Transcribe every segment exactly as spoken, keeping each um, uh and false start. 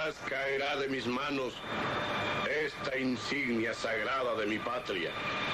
Jamás caerá de mis manos esta insignia sagrada de mi patria.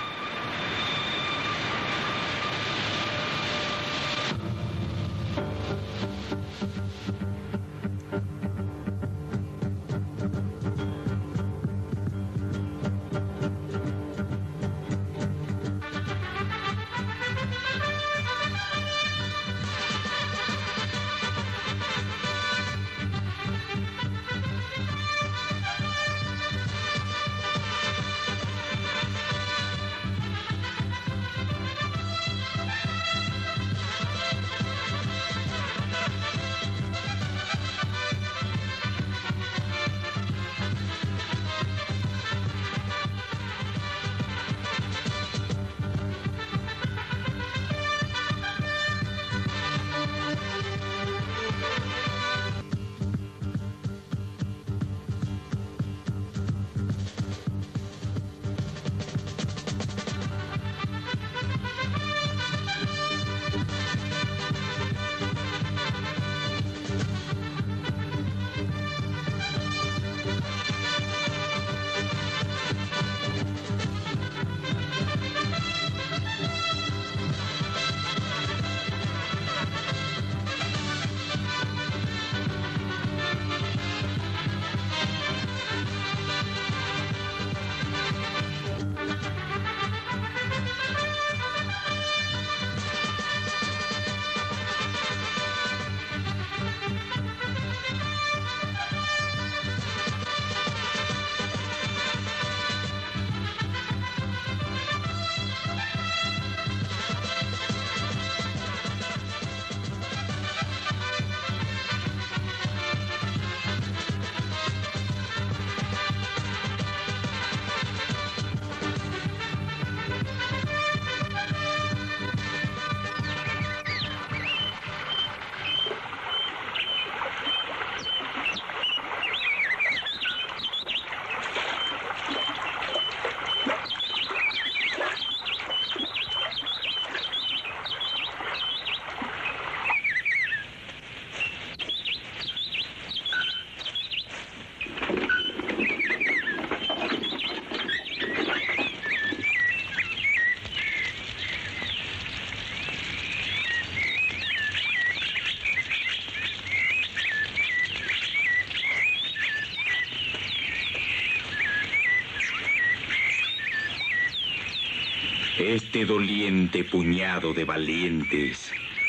Este doliente puñado de valientes,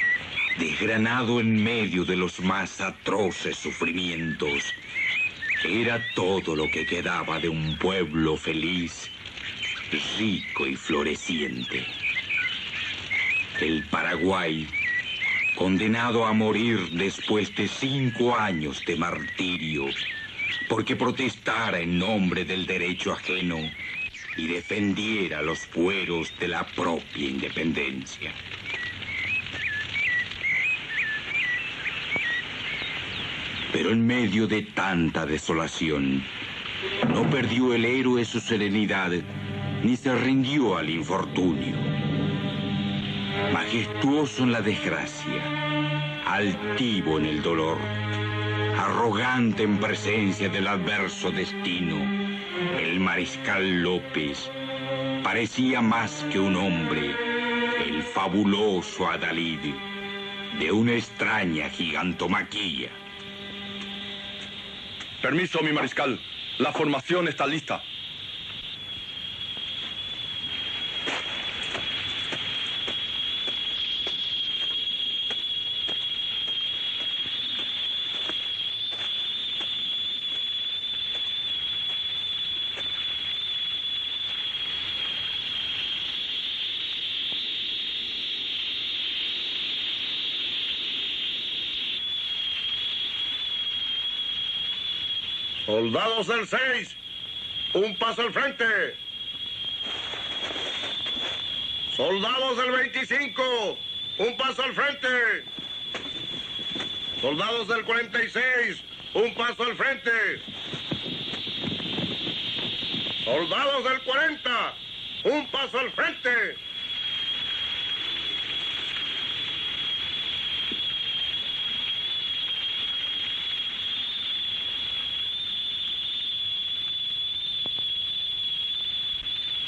desgranado en medio de los más atroces sufrimientos, era todo lo que quedaba de un pueblo feliz, rico y floreciente. El Paraguay, condenado a morir después de cinco años de martirio, porque protestara en nombre del derecho ajeno y defendiera los fueros de la propia independencia. Pero en medio de tanta desolación, no perdió el héroe su serenidad, ni se rindió al infortunio. Majestuoso en la desgracia, altivo en el dolor, arrogante en presencia del adverso destino, el mariscal López parecía más que un hombre, el fabuloso adalid de una extraña gigantomaquia. Permiso, mi mariscal. La formación está lista. Soldados del seis, un paso al frente. Soldados del veinticinco, un paso al frente. Soldados del cuarenta y seis, un paso al frente. Soldados del cuarenta, un paso al frente.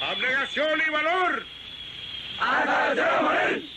¡Abnegación y valor! ¡Hasta morir!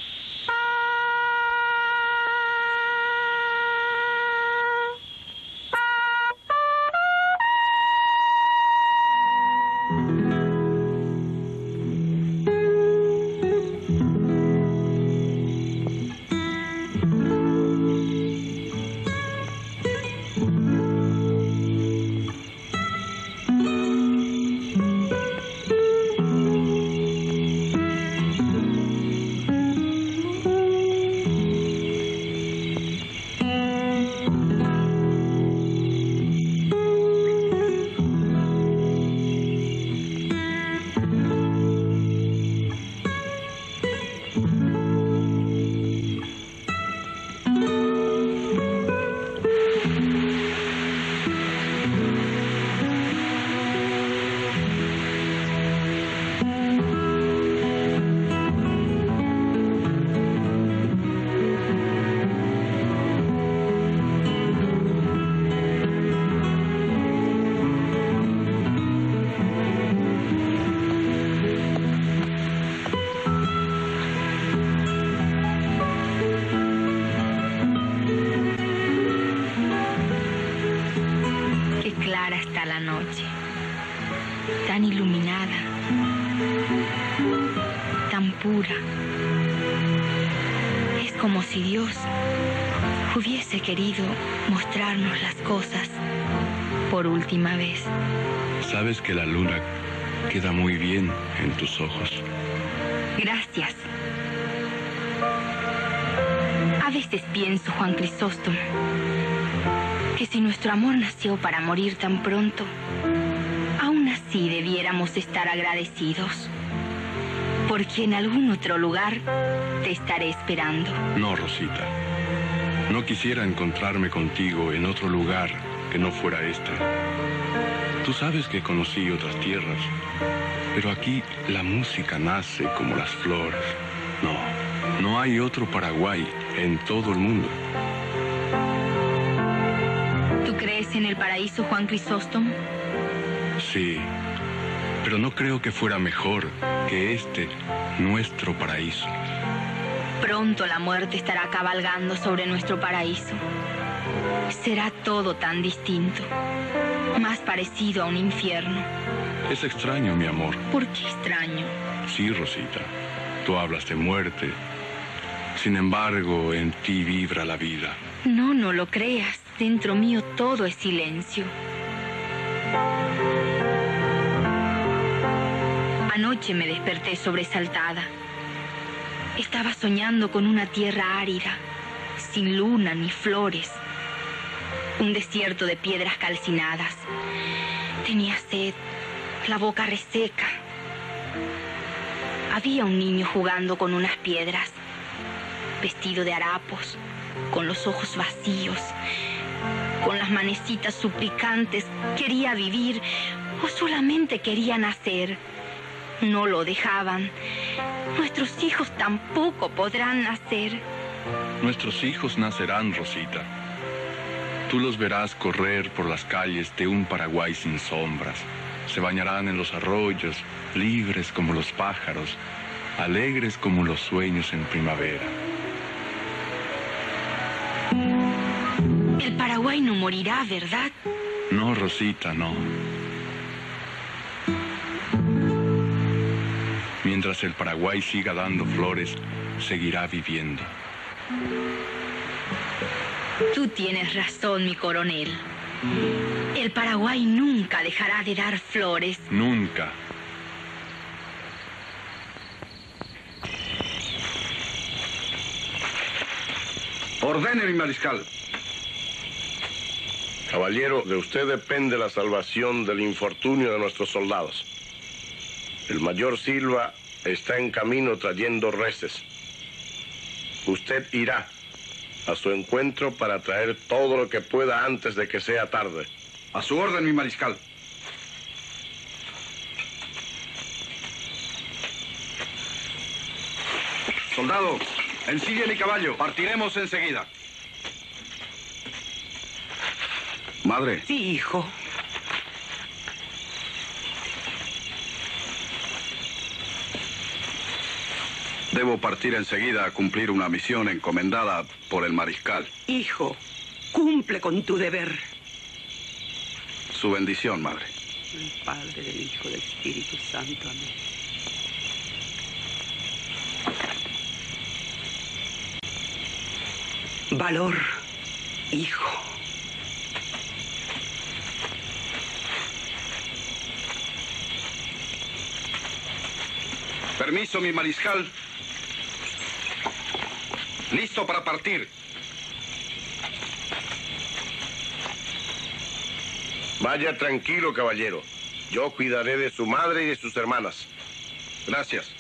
Tan iluminada, tan pura. Es como si Dios hubiese querido mostrarnos las cosas por última vez. Sabes que la luna queda muy bien en tus ojos. Gracias. A veces pienso, Juan Crisóstomo, que si nuestro amor nació para morir tan pronto, aún así debiéramos estar agradecidos, porque en algún otro lugar te estaré esperando. No, Rosita. No quisiera encontrarme contigo en otro lugar que no fuera este. Tú sabes que conocí otras tierras, pero aquí la música nace como las flores. No, no hay otro Paraguay en todo el mundo. ¿Tú crees en el paraíso, Juan Crisóstomo? Sí, pero no creo que fuera mejor que este, nuestro paraíso. Pronto la muerte estará cabalgando sobre nuestro paraíso. Será todo tan distinto, más parecido a un infierno. Es extraño, mi amor. ¿Por qué extraño? Sí, Rosita, tú hablas de muerte. Sin embargo, en ti vibra la vida. No, no lo creas. Dentro mío todo es silencio. Anoche me desperté sobresaltada. Estaba soñando con una tierra árida, sin luna ni flores. Un desierto de piedras calcinadas. Tenía sed, la boca reseca. Había un niño jugando con unas piedras, vestido de harapos, con los ojos vacíos, con las manecitas suplicantes. Quería vivir o solamente quería nacer. No lo dejaban. Nuestros hijos tampoco podrán nacer. Nuestros hijos nacerán, Rosita. Tú los verás correr por las calles de un Paraguay sin sombras. Se bañarán en los arroyos, libres como los pájaros, alegres como los sueños en primavera. El Paraguay no morirá, ¿verdad? No, Rosita, no. Mientras el Paraguay siga dando flores, seguirá viviendo. Tú tienes razón, mi coronel. El Paraguay nunca dejará de dar flores. Nunca. Ordene, mi mariscal. Caballero, de usted depende la salvación del infortunio de nuestros soldados. El mayor Silva está en camino trayendo reses. Usted irá a su encuentro para traer todo lo que pueda antes de que sea tarde. A su orden, mi mariscal. Soldado, ensigue mi caballo. Partiremos enseguida. Madre. Sí, hijo. Debo partir enseguida a cumplir una misión encomendada por el mariscal. Hijo, cumple con tu deber. Su bendición, madre. Del Padre, del Hijo, del Espíritu Santo. Amén. Valor, hijo. Permiso, mi mariscal. Listo para partir. Vaya tranquilo, caballero. Yo cuidaré de su madre y de sus hermanas. Gracias.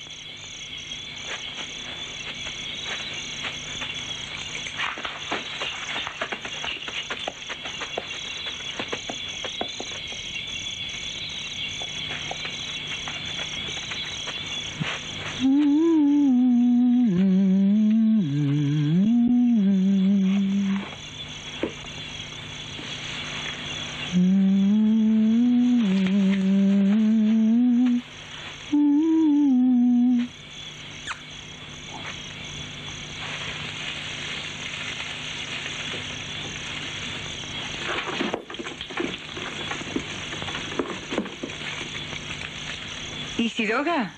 ¿Isidoga?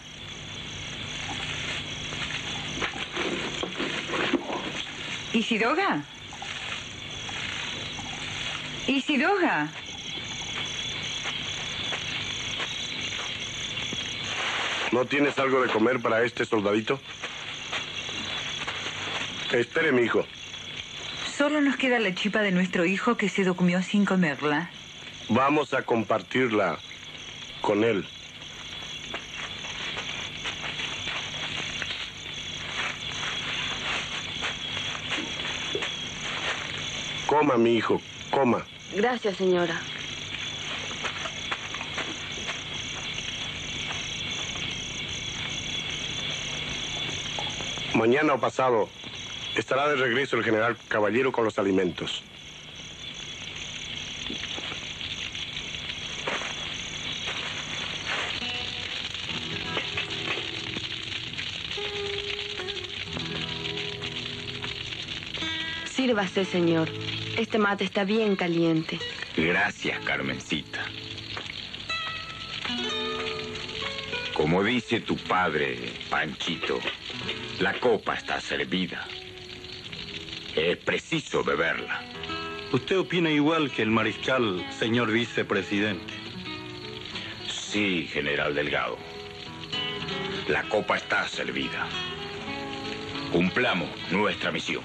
¿Isidoga? ¿Isidoga? ¿No tienes algo de comer para este soldadito? Espere, mi hijo. Solo nos queda la chipa de nuestro hijo que se durmió sin comerla. Vamos a compartirla con él. Coma, mi hijo, coma. Gracias, señora. Mañana o pasado estará de regreso el general Caballero con los alimentos. Sírvase, señor. Este mate está bien caliente. Gracias, Carmencita. Como dice tu padre, Panchito, la copa está servida. Es preciso beberla. ¿Usted opina igual que el mariscal, señor vicepresidente? Sí, general Delgado. La copa está servida. Cumplamos nuestra misión.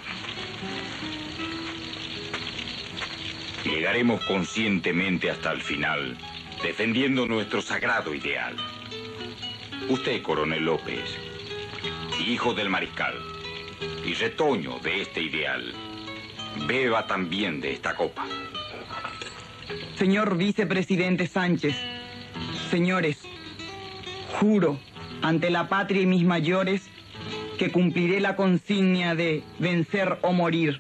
Llegaremos conscientemente hasta el final, defendiendo nuestro sagrado ideal. Usted, coronel López, hijo del mariscal y retoño de este ideal, beba también de esta copa. Señor vicepresidente Sánchez, señores, juro ante la patria y mis mayores que cumpliré la consigna de vencer o morir.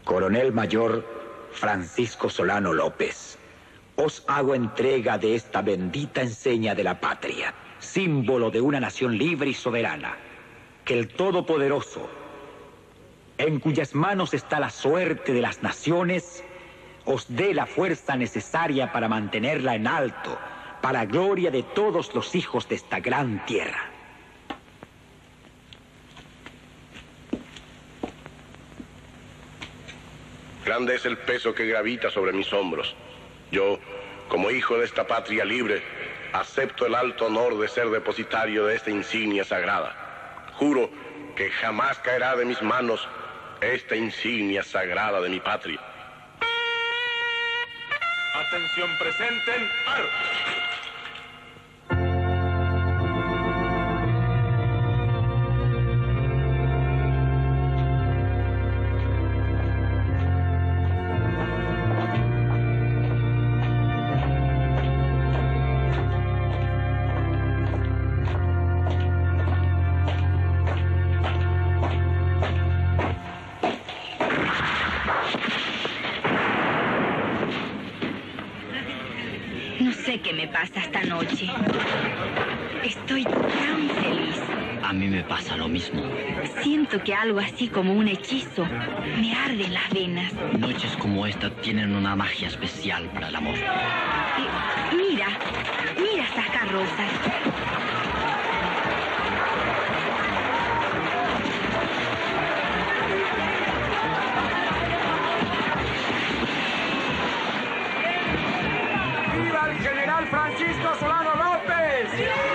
Coronel Mayor Francisco Solano López, os hago entrega de esta bendita enseña de la patria, símbolo de una nación libre y soberana, que el Todopoderoso, en cuyas manos está la suerte de las naciones, os dé la fuerza necesaria para mantenerla en alto, para gloria de todos los hijos de esta gran tierra. Grande es el peso que gravita sobre mis hombros. Yo, como hijo de esta patria libre, acepto el alto honor de ser depositario de esta insignia sagrada. Juro que jamás caerá de mis manos esta insignia sagrada de mi patria. Atención, presenten. ¡Paro! No sé qué me pasa esta noche. Estoy tan feliz. A mí me pasa lo mismo. Siento que algo así como un hechizo me arde en las venas. Noches como esta tienen una magia especial para el amor. Y, mira, mira estas carrozas. ¡Viva el general Francisco Solano López!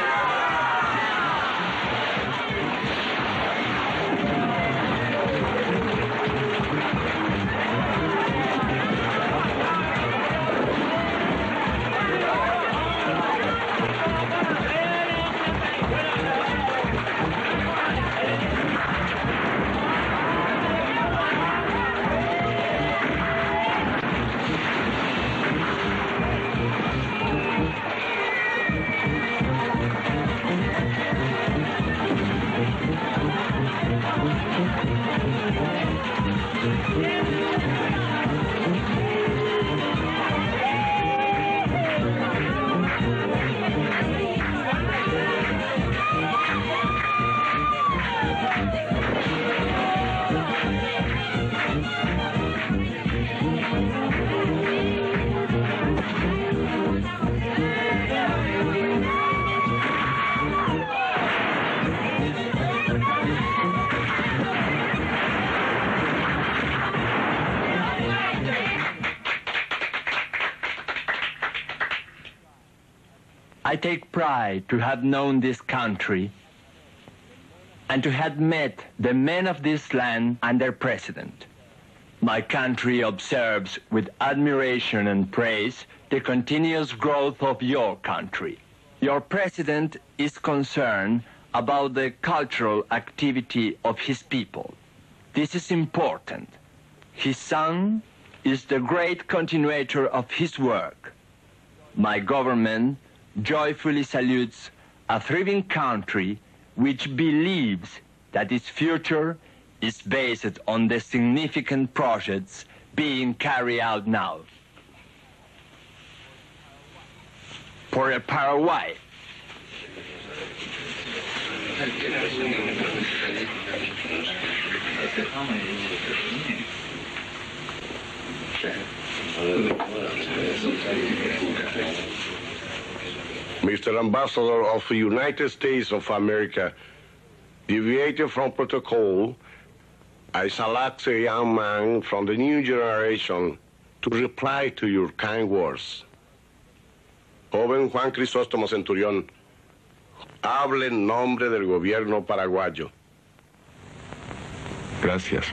I take pride to have known this country and to have met the men of this land and their president. My country observes with admiration and praise the continuous growth of your country. Your president is concerned about the cultural activity of his people. This is important. His son is the great continuator of his work. My government joyfully salutes a thriving country which believes that its future is based on the significant projects being carried out now. For Paraguay. Mister Ambassador of the United States of America, deviating from protocol, I select a young man from the new generation to reply to your kind words. Joven Juan Crisóstomo Centurión, hable en nombre del gobierno paraguayo. Gracias.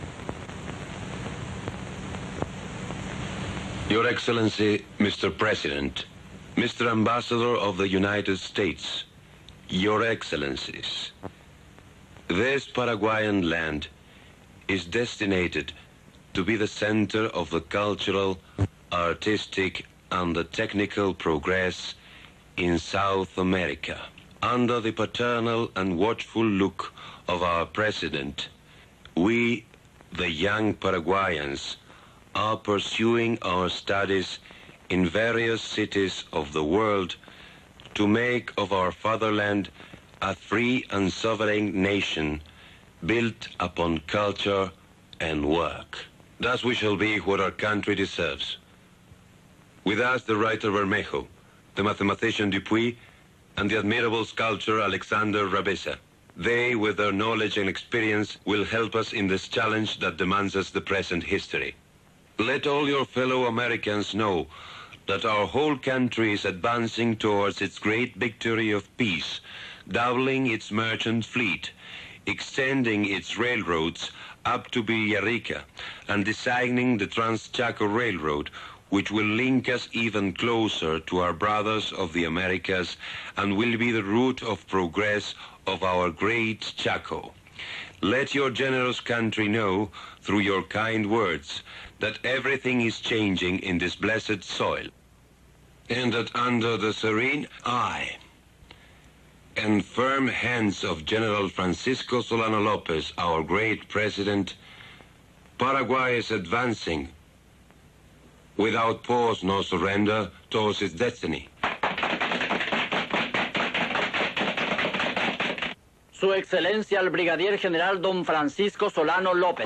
Your Excellency, Mister President, Mister Ambassador of the United States, Your Excellencies, this Paraguayan land is destined to be the center of the cultural, artistic, and the technical progress in South America. Under the paternal and watchful look of our President, we, the young Paraguayans are pursuing our studies in various cities of the world to make of our fatherland a free and sovereign nation built upon culture and work. Thus we shall be what our country deserves. With us, the writer Bermejo, the mathematician Dupuy, and the admirable sculptor Alexander Rabesa. They, with their knowledge and experience, will help us in this challenge that demands us the present history. Let all your fellow Americans know that our whole country is advancing towards its great victory of peace, doubling its merchant fleet, extending its railroads up to Villarrica, and designing the Trans-Chaco Railroad, which will link us even closer to our brothers of the Americas and will be the route of progress of our great Chaco. Let your generous country know, through your kind words, that everything is changing in this blessed soil, and that under the serene eye and firm hands of General Francisco Solano Lopez, our great president, Paraguay is advancing without pause nor surrender towards its destiny. Su Excelencia el Brigadier General Don Francisco Solano López.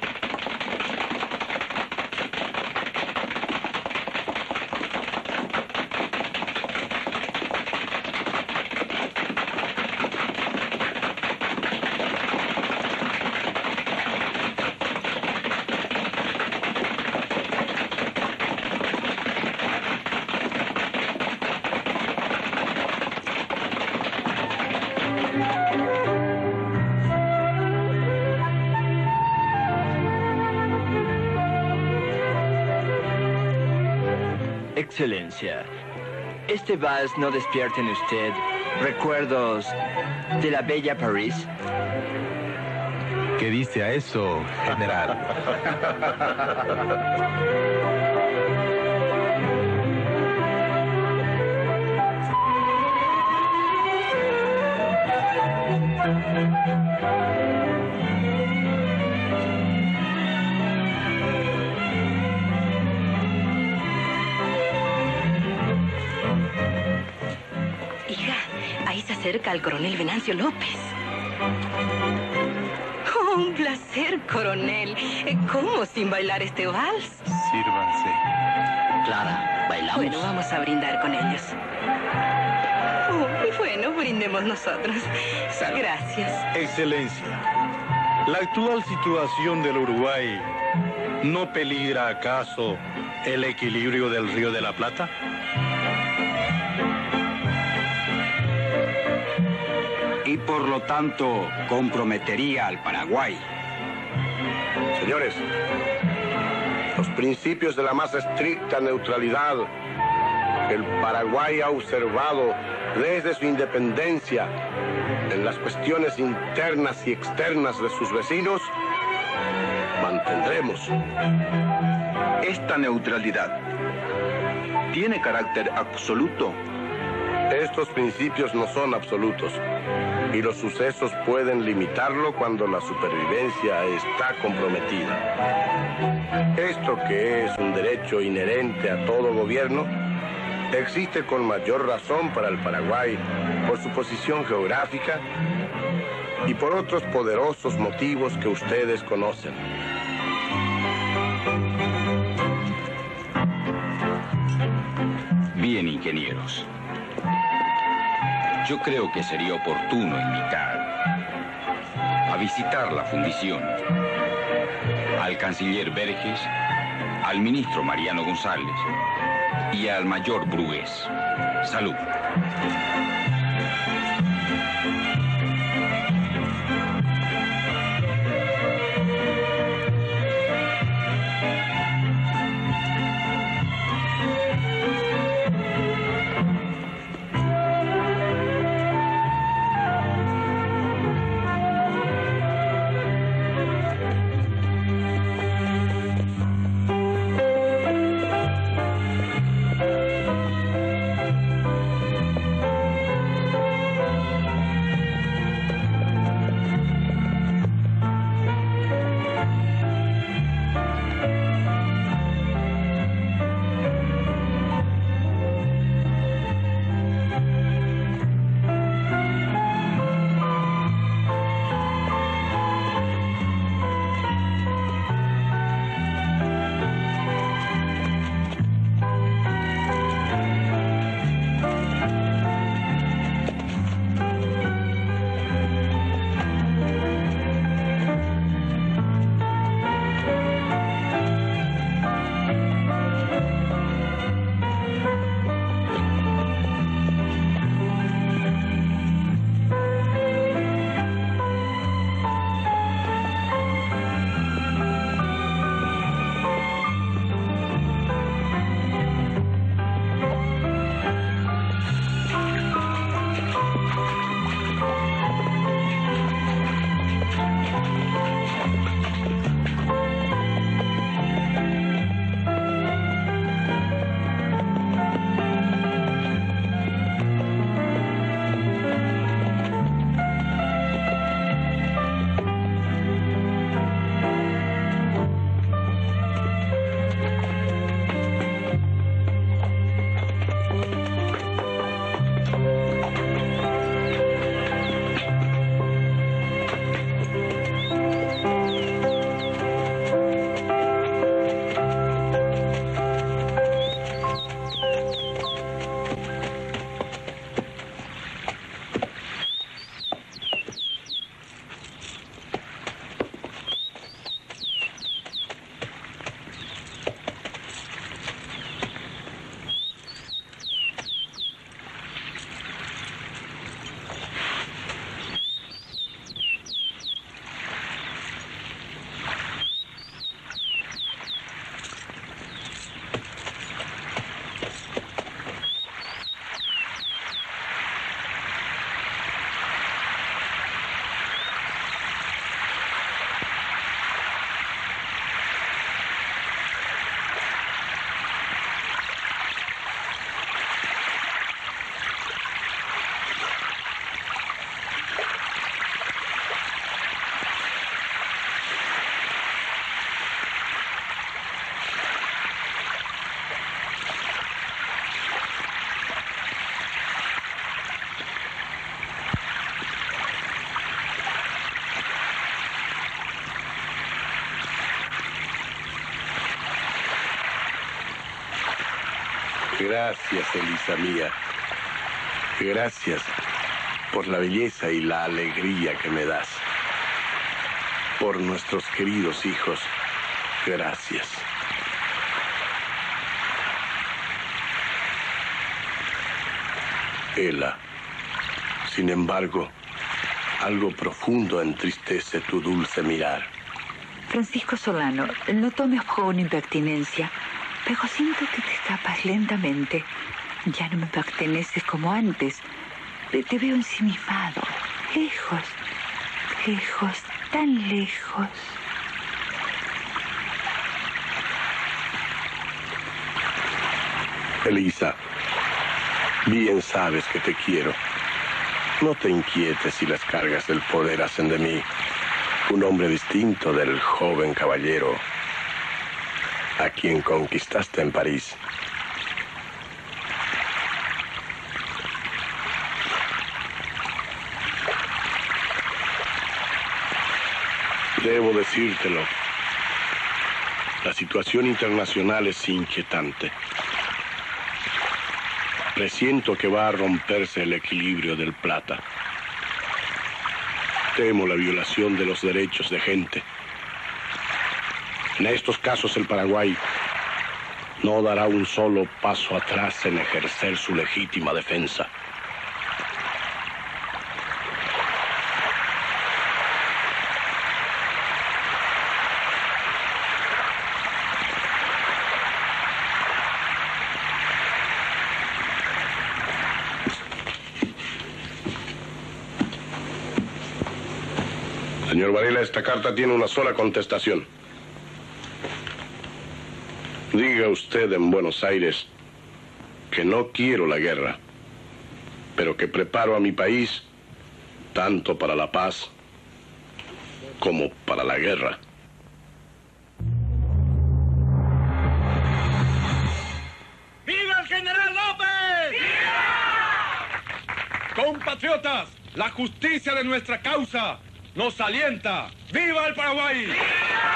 Excelencia, ¿este vals no despierta en usted recuerdos de la bella París? ¿Qué dice a eso, general? Cerca al coronel Venancio López. Oh, un placer, coronel. ¿Cómo sin bailar este vals? Sírvanse. Clara, bailamos. Bueno, vamos a brindar con ellos. Oh, bueno, brindemos nosotros. Gracias. Excelencia, ¿la actual situación del Uruguay no peligra acaso el equilibrio del Río de la Plata? Y por lo tanto comprometería al Paraguay. Señores, los principios de la más estricta neutralidad que el Paraguay ha observado desde su independencia en las cuestiones internas y externas de sus vecinos, mantendremos. Esta neutralidad tiene carácter absoluto. Estos principios no son absolutos y los sucesos pueden limitarlo cuando la supervivencia está comprometida. Esto, que es un derecho inherente a todo gobierno, existe con mayor razón para el Paraguay por su posición geográfica y por otros poderosos motivos que ustedes conocen. Bien, ingenieros. Yo creo que sería oportuno invitar a visitar la fundición al canciller Verges, al ministro Mariano González y al mayor Brugués. Salud. Gracias, Elisa mía. Gracias por la belleza y la alegría que me das. Por nuestros queridos hijos, gracias. Ela, sin embargo, algo profundo entristece tu dulce mirar. Francisco Solano, no tomes por una impertinencia, pero siento que te escapas lentamente. Ya no me perteneces como antes. Te veo ensimismado, lejos, lejos, tan lejos. Elisa, bien sabes que te quiero. No te inquietes si las cargas del poder hacen de mí un hombre distinto del joven caballero a quien conquistaste en París. Debo decírtelo. La situación internacional es inquietante. Presiento que va a romperse el equilibrio del plata. Temo la violación de los derechos de gente. En estos casos el Paraguay no dará un solo paso atrás en ejercer su legítima defensa. Señor Varela, esta carta tiene una sola contestación. Diga usted en Buenos Aires que no quiero la guerra, pero que preparo a mi país tanto para la paz como para la guerra. ¡Viva el general López! ¡Viva! Compatriotas, la justicia de nuestra causa nos alienta. ¡Viva el Paraguay! ¡Viva!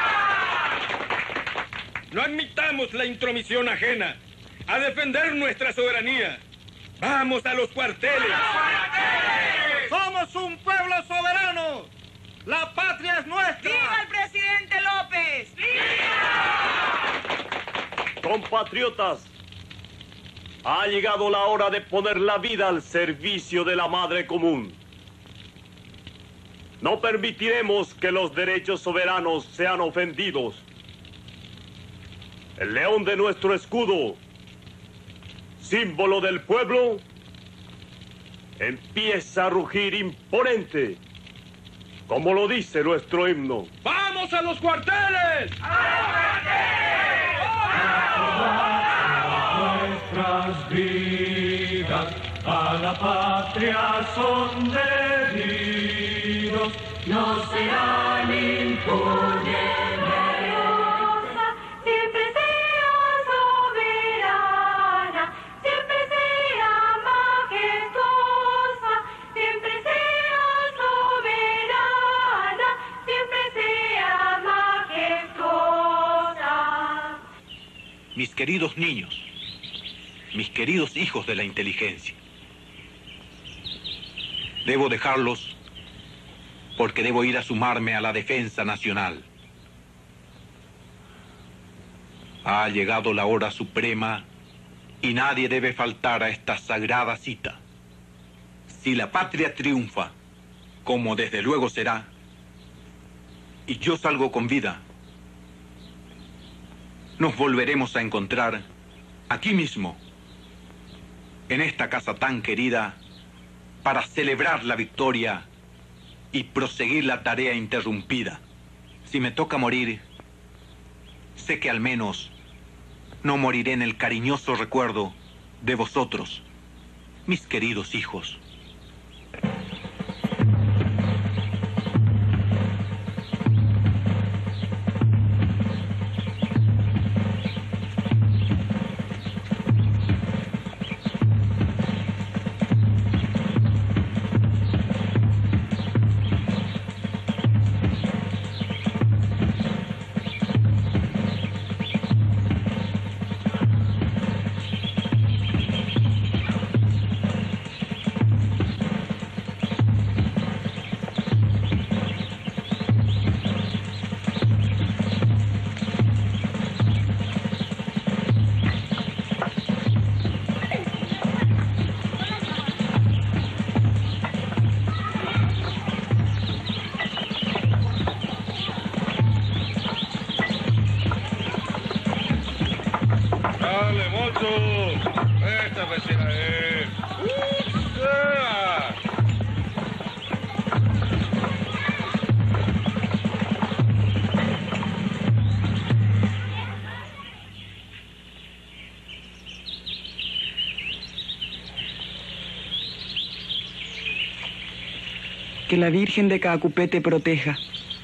No admitamos la intromisión ajena. A defender nuestra soberanía. ¡Vamos a los cuarteles! ¡Somos un pueblo soberano! ¡La patria es nuestra! ¡Viva el presidente López! ¡Viva! Compatriotas, ha llegado la hora de poner la vida al servicio de la madre común. No permitiremos que los derechos soberanos sean ofendidos. El león de nuestro escudo, símbolo del pueblo, empieza a rugir imponente, como lo dice nuestro himno. ¡Vamos a los cuarteles! ¡A nuestras vidas, a la patria son debidos, no serán impunes. Mis queridos niños, mis queridos hijos de la inteligencia, debo dejarlos porque debo ir a sumarme a la defensa nacional. Ha llegado la hora suprema y nadie debe faltar a esta sagrada cita. Si la patria triunfa, como desde luego será, y yo salgo con vida, nos volveremos a encontrar aquí mismo, en esta casa tan querida, para celebrar la victoria y proseguir la tarea interrumpida. Si me toca morir, sé que al menos no moriré en el cariñoso recuerdo de vosotros, mis queridos hijos. tú! ¡Esta vecina es! ¡Usa! Que la Virgen de Caacupé te proteja.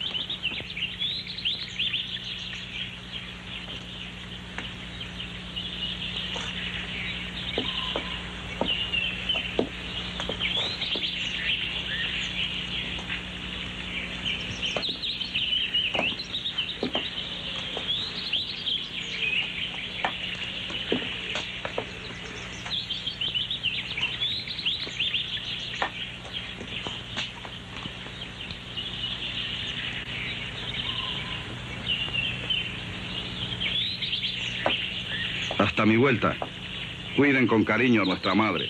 Hasta mi vuelta. Cuiden con cariño a nuestra madre.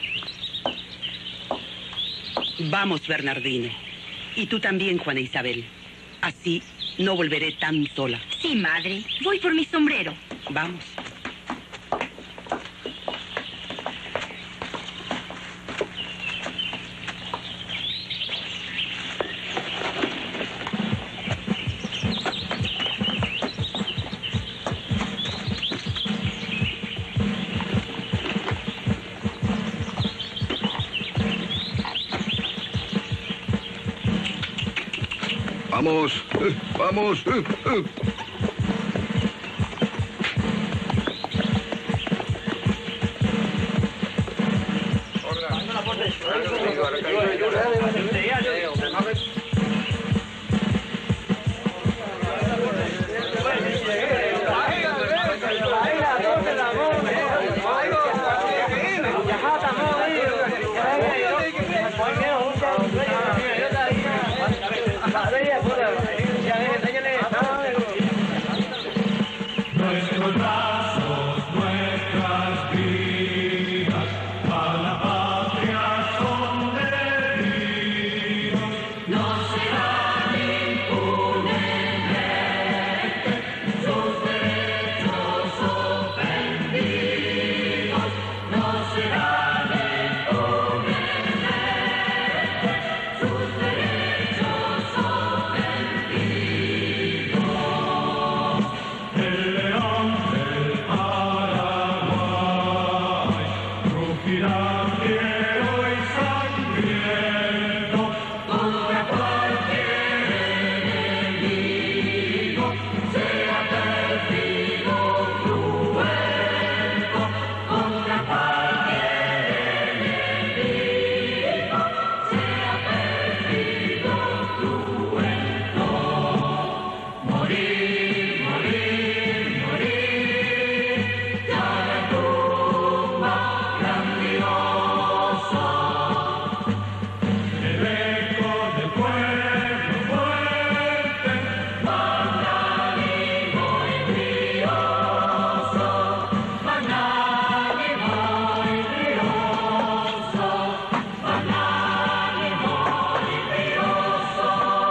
Vamos, Bernardino. Y tú también, Juana Isabel. Así no volveré tan sola. Sí, madre. Voy por mi sombrero. Vamos. Vamos, eh, vamos. Eh, eh. Nuestros brazos, nuestras vidas, a la patria son dedicados. No serán impunemente sus derechos ofendidos. No serán impunemente sus derechos ofendidos. El león del Paraguay rugirá fiero y sangriento contra cualquier enemigo, sea perdido o cruento, contra cualquier enemigo, sea perdido o cruento. Morir, morir, morir, ya la tumba grandiosa, el eco del pueblo fuerte, magnánimo y brioso, magnánimo y brioso, magnánimo y brioso.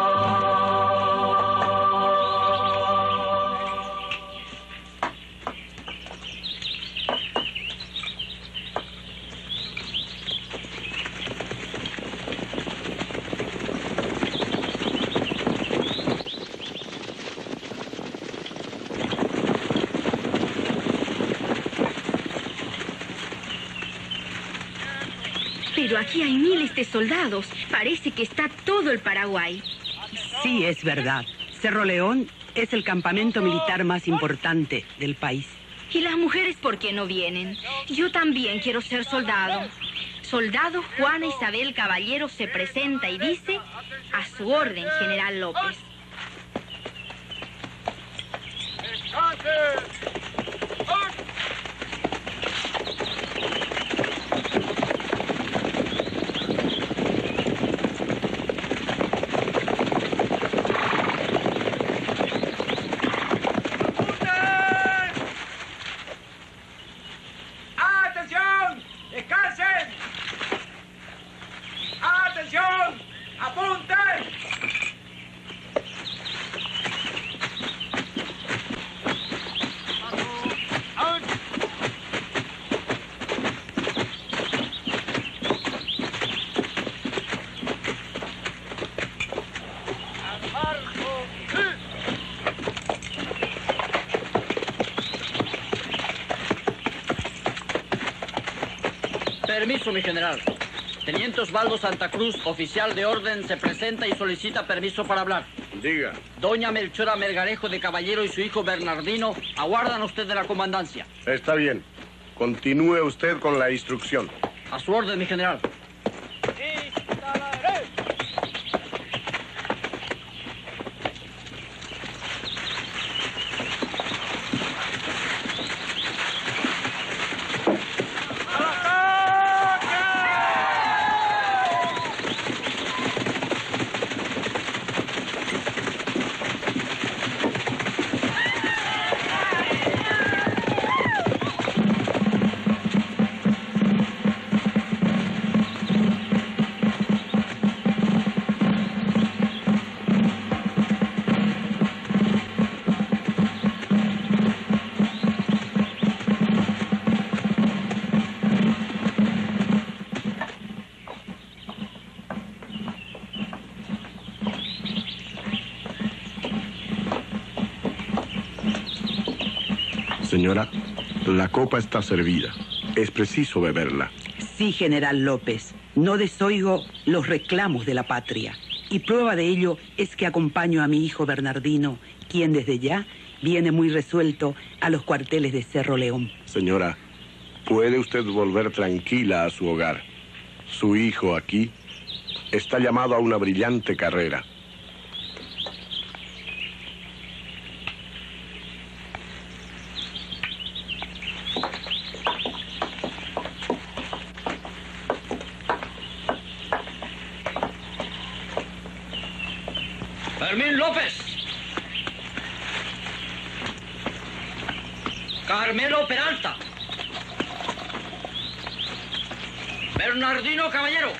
Pero aquí hay miles de soldados. Parece que está todo el Paraguay. Sí, es verdad. Cerro León es el campamento militar más importante del país. ¿Y las mujeres por qué no vienen? Yo también quiero ser soldado. Soldado Juana Isabel Caballero se presenta y dice: a su orden, General López. ¡Atención! ¡Descansen! ¡Atención! ¡Apunten! Permiso, mi general. Teniente Osvaldo Santa Cruz, oficial de orden, se presenta y solicita permiso para hablar. Diga. Doña Melchora Melgarejo de Caballero y su hijo Bernardino aguardan a usted de la comandancia. Está bien. Continúe usted con la instrucción. A su orden, mi general. Señora, la copa está servida. Es preciso beberla. Sí, general López. No desoigo los reclamos de la patria. Y prueba de ello es que acompaño a mi hijo Bernardino, quien desde ya viene muy resuelto a los cuarteles de Cerro León. Señora, puede usted volver tranquila a su hogar. Su hijo aquí está llamado a una brillante carrera. Fermín López. Carmelo Peralta. Bernardino Caballero.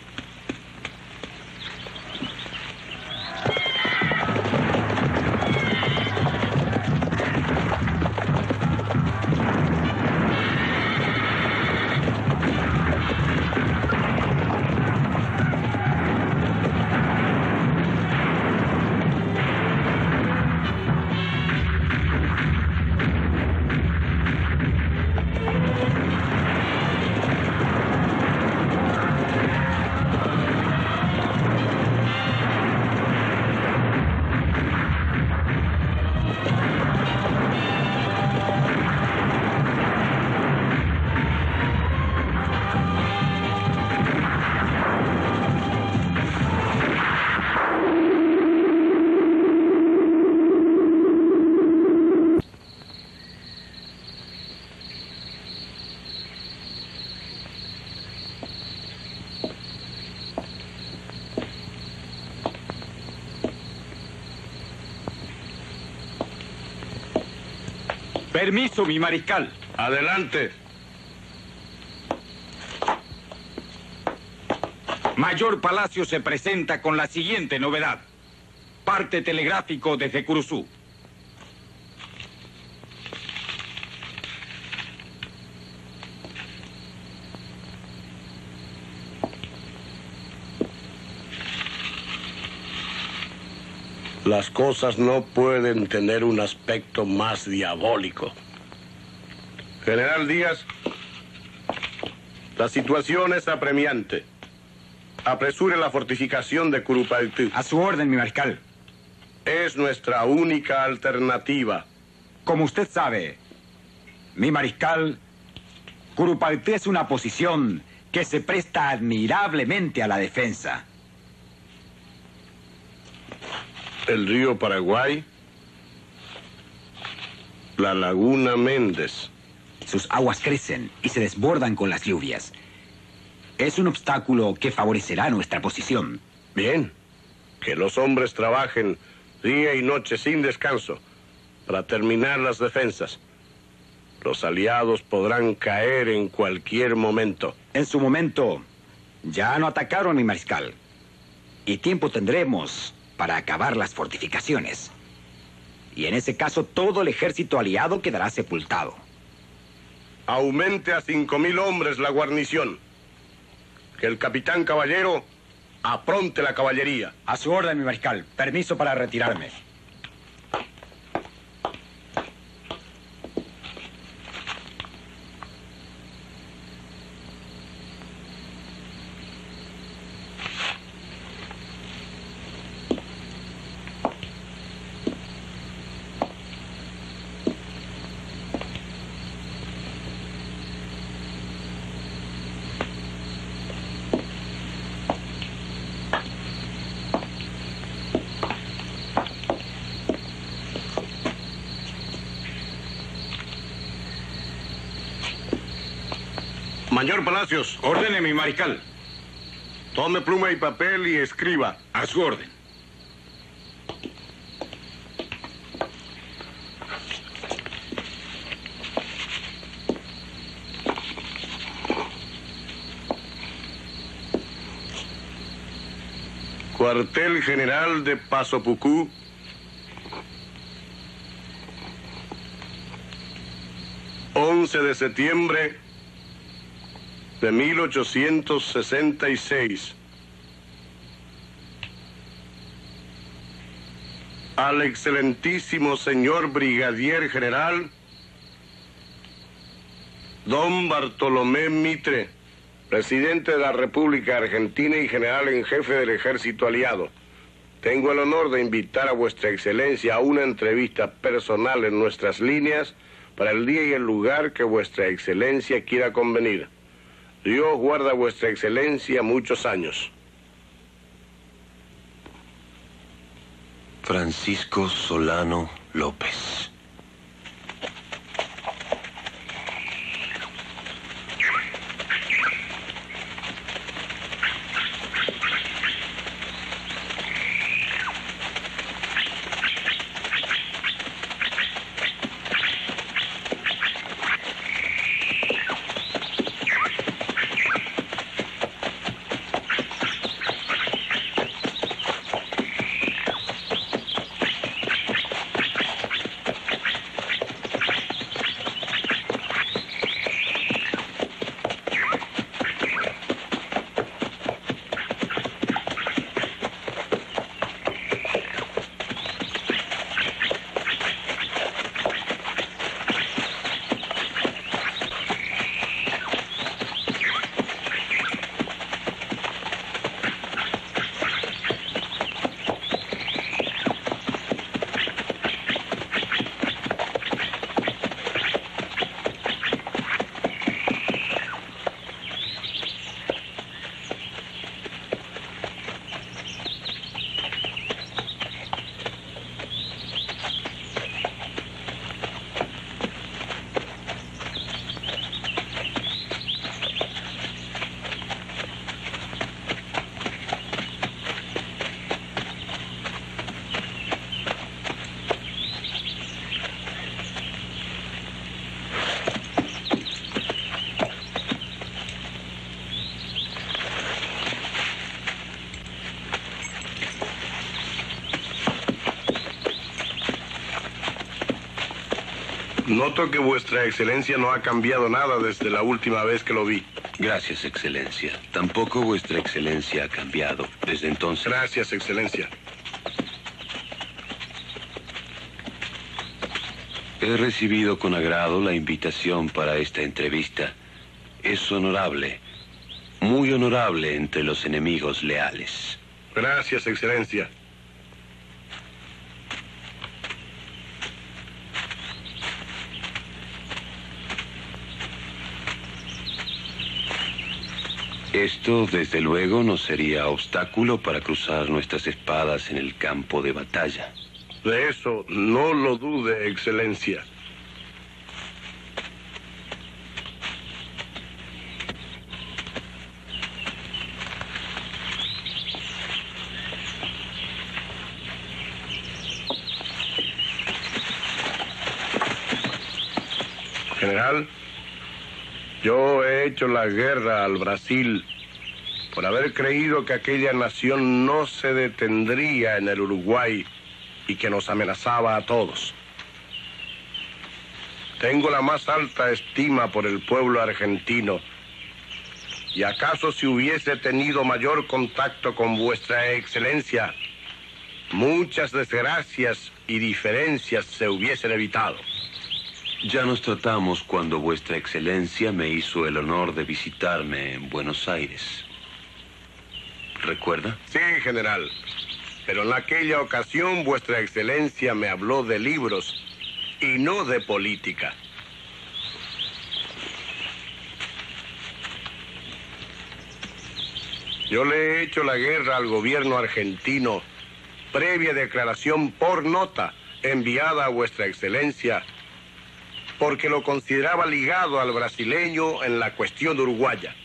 Permiso, mi mariscal. Adelante. Mayor Palacio se presenta con la siguiente novedad. Parte telegráfico desde Curuzú. Las cosas no pueden tener un aspecto más diabólico. General Díaz, la situación es apremiante. Apresure la fortificación de Curupaytí. A su orden, mi mariscal. Es nuestra única alternativa. Como usted sabe, mi mariscal, Curupaytí es una posición que se presta admirablemente a la defensa. El río Paraguay, la laguna Méndez. Sus aguas crecen y se desbordan con las lluvias. Es un obstáculo que favorecerá nuestra posición. Bien, que los hombres trabajen día y noche sin descanso para terminar las defensas. Los aliados podrán caer en cualquier momento. En su momento, ya no atacaron, mi mariscal. Y tiempo tendremos para acabar las fortificaciones. Y en ese caso todo el ejército aliado quedará sepultado. Aumente a cinco mil hombres la guarnición. Que el capitán Caballero apronte la caballería. A su orden, mi mariscal. Permiso para retirarme. Mayor Palacios. Ordene, mi mariscal. Tome pluma y papel y escriba. A su orden. Cuartel General de Pasopucú, once de septiembre de mil ochocientos sesenta y seis. Al excelentísimo señor Brigadier General Don Bartolomé Mitre, presidente de la República Argentina y general en jefe del Ejército Aliado. Tengo el honor de invitar a Vuestra Excelencia a una entrevista personal en nuestras líneas para el día y el lugar que Vuestra Excelencia quiera convenir. Dios guarda a Vuestra Excelencia muchos años. Francisco Solano López. Noto que Vuestra Excelencia no ha cambiado nada desde la última vez que lo vi. Gracias, Excelencia. Tampoco Vuestra Excelencia ha cambiado desde entonces. Gracias, Excelencia. He recibido con agrado la invitación para esta entrevista. Es honorable, muy honorable entre los enemigos leales. Gracias, Excelencia. Esto, desde luego, no sería obstáculo para cruzar nuestras espadas en el campo de batalla. De eso no lo dude, Excelencia. General, yo he hecho la guerra al Brasil por haber creído que aquella nación no se detendría en el Uruguay y que nos amenazaba a todos. Tengo la más alta estima por el pueblo argentino. ¿Y acaso si hubiese tenido mayor contacto con Vuestra Excelencia, muchas desgracias y diferencias se hubiesen evitado? Ya nos tratamos cuando Vuestra Excelencia me hizo el honor de visitarme en Buenos Aires. ¿Recuerda? Sí, general. Pero en aquella ocasión Vuestra Excelencia me habló de libros y no de política. Yo le he hecho la guerra al gobierno argentino previa declaración por nota enviada a Vuestra Excelencia porque lo consideraba ligado al brasileño en la cuestión uruguaya.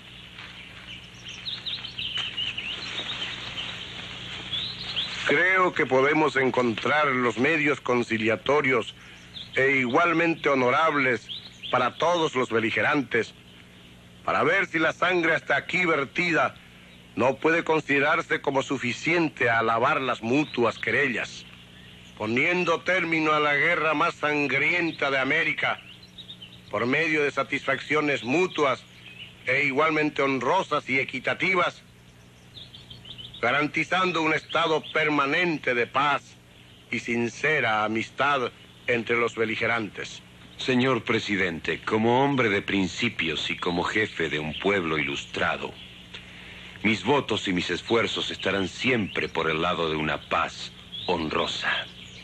Creo que podemos encontrar los medios conciliatorios e igualmente honorables para todos los beligerantes, para ver si la sangre hasta aquí vertida no puede considerarse como suficiente a alabar las mutuas querellas, poniendo término a la guerra más sangrienta de América, por medio de satisfacciones mutuas e igualmente honrosas y equitativas, garantizando un estado permanente de paz y sincera amistad entre los beligerantes. Señor presidente, como hombre de principios y como jefe de un pueblo ilustrado, mis votos y mis esfuerzos estarán siempre por el lado de una paz honrosa.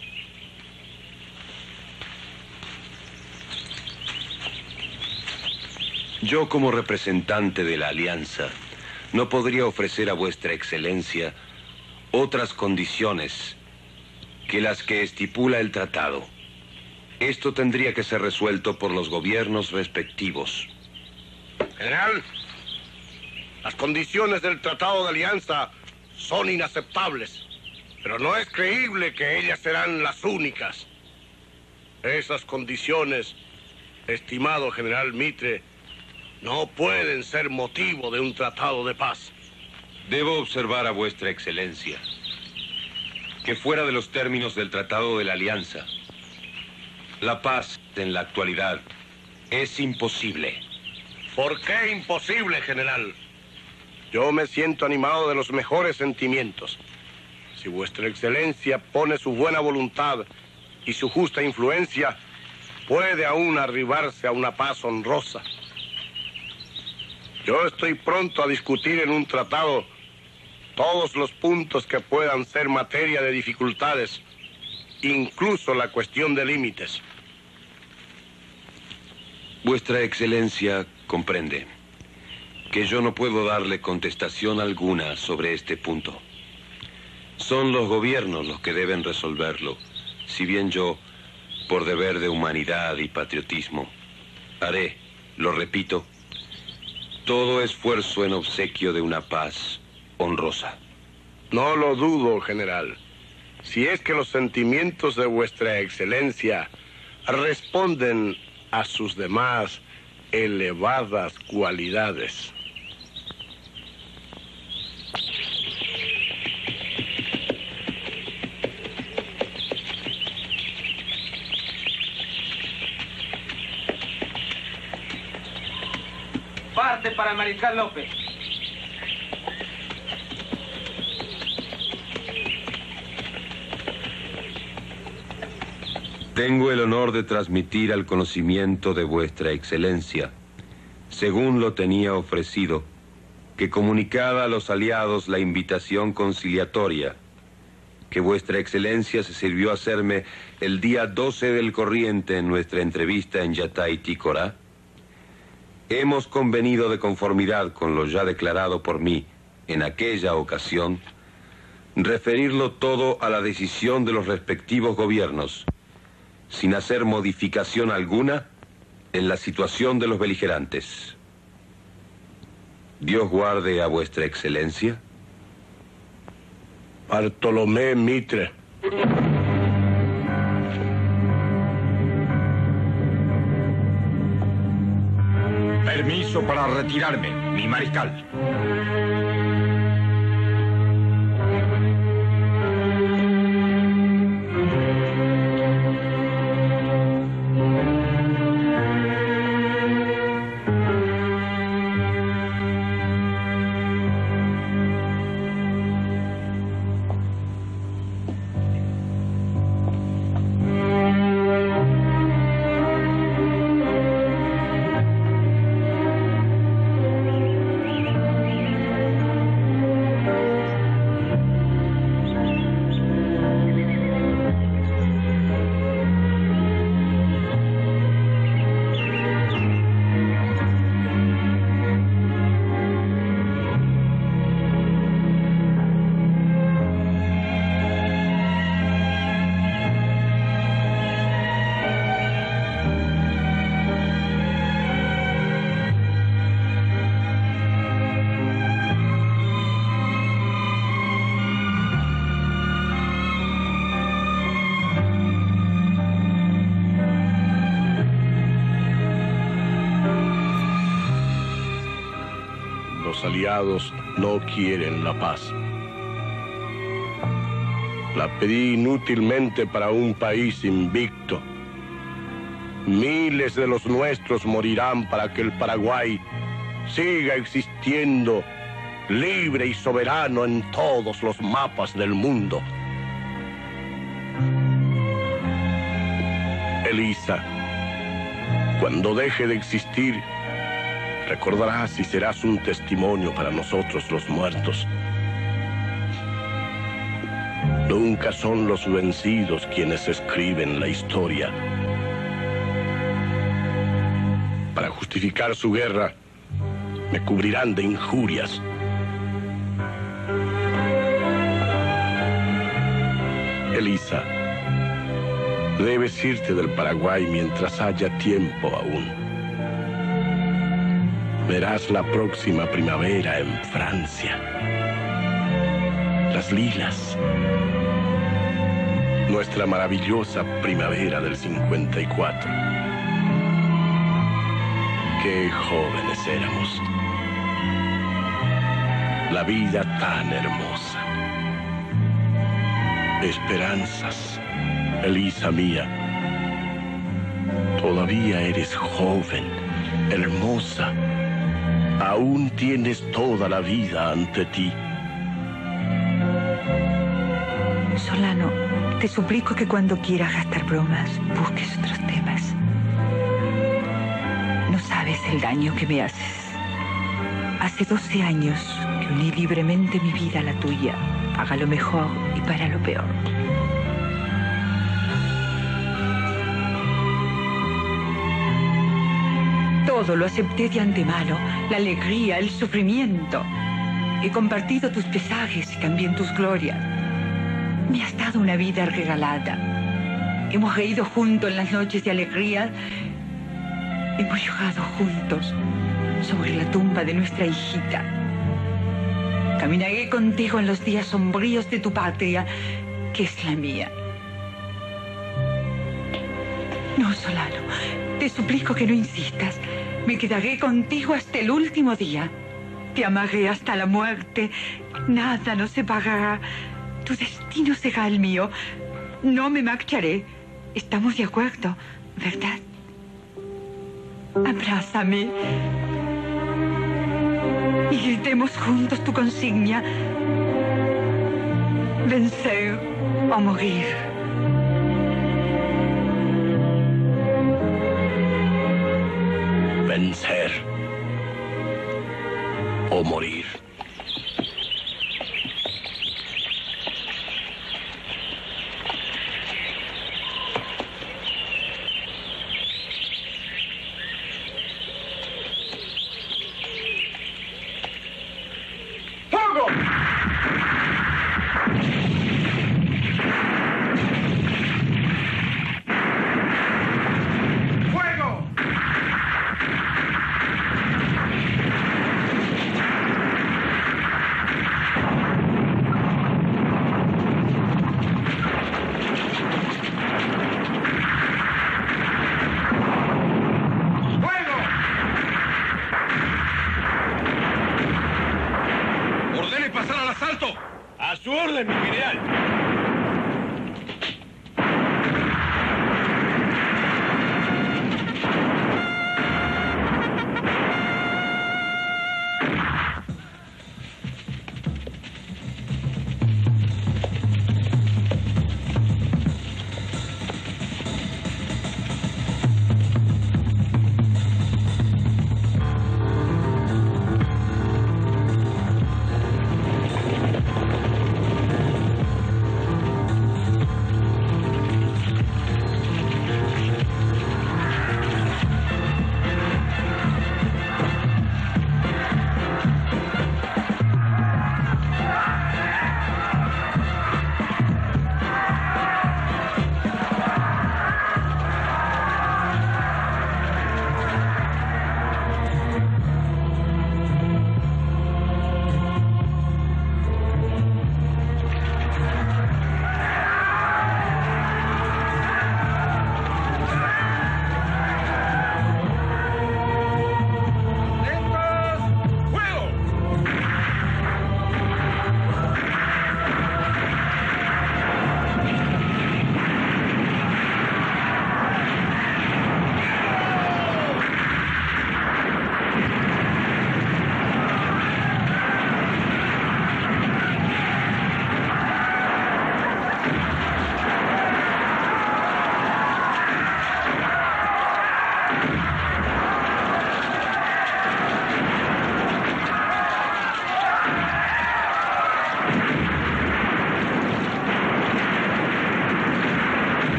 Yo, como representante de la Alianza, no podría ofrecer a vuestra excelencia otras condiciones que las que estipula el tratado. Esto tendría que ser resuelto por los gobiernos respectivos. General, las condiciones del Tratado de Alianza son inaceptables, pero no es creíble que ellas serán las únicas. Esas condiciones, estimado general Mitre, no pueden ser motivo de un tratado de paz. Debo observar a vuestra excelencia que fuera de los términos del Tratado de la Alianza, la paz en la actualidad es imposible. ¿Por qué imposible, general? Yo me siento animado de los mejores sentimientos. Si vuestra excelencia pone su buena voluntad y su justa influencia, puede aún arribarse a una paz honrosa. Yo estoy pronto a discutir en un tratado todos los puntos que puedan ser materia de dificultades, incluso la cuestión de límites. Vuestra excelencia comprende que yo no puedo darle contestación alguna sobre este punto. Son los gobiernos los que deben resolverlo, si bien yo, por deber de humanidad y patriotismo, haré, lo repito, todo esfuerzo en obsequio de una paz honrosa. No lo dudo, general. Si es que los sentimientos de vuestra excelencia responden a sus demás elevadas cualidades. Parte para el Mariscal López. Tengo el honor de transmitir al conocimiento de vuestra excelencia, según lo tenía ofrecido, que comunicada a los aliados la invitación conciliatoria que vuestra excelencia se sirvió hacerme el día doce del corriente en nuestra entrevista en Yatay Ticorá, hemos convenido de conformidad con lo ya declarado por mí en aquella ocasión, referirlo todo a la decisión de los respectivos gobiernos, sin hacer modificación alguna en la situación de los beligerantes. Dios guarde a vuestra excelencia. Bartolomé Mitre. Permiso para retirarme, mi mariscal. los aliados no quieren la paz. La pedí inútilmente para un país invicto. Miles de los nuestros morirán para que el Paraguay siga existiendo libre y soberano en todos los mapas del mundo. Elisa, cuando deje de existir, recordarás y serás un testimonio para nosotros los muertos. Nunca son los vencidos quienes escriben la historia. Para justificar su guerra, me cubrirán de injurias. Elisa, debes irte del Paraguay mientras haya tiempo aún. Verás la próxima primavera en Francia. Las lilas. Nuestra maravillosa primavera del cincuenta y cuatro. Qué jóvenes éramos. La vida tan hermosa. Esperanzas, Elisa mía. Todavía eres joven, hermosa. Aún tienes toda la vida ante ti. Solano, te suplico que cuando quieras gastar bromas, busques otros temas. No sabes el daño que me haces. Hace doce años que uní libremente mi vida a la tuya, para lo mejor y para lo peor. Todo lo acepté de antemano, la alegría, el sufrimiento. He compartido tus pesajes y también tus glorias. Me has dado una vida regalada. Hemos reído juntos en las noches de alegría. Hemos llorado juntos sobre la tumba de nuestra hijita. Caminaré contigo en los días sombríos de tu patria, que es la mía. No, Solano, te suplico que no insistas. Me quedaré contigo hasta el último día. Te amaré hasta la muerte. Nada nos separará. Tu destino será el mío. No me marcharé. Estamos de acuerdo, ¿verdad? Abrázame. Y gritemos juntos tu consigna. Vencer o morir. Vencer o morir.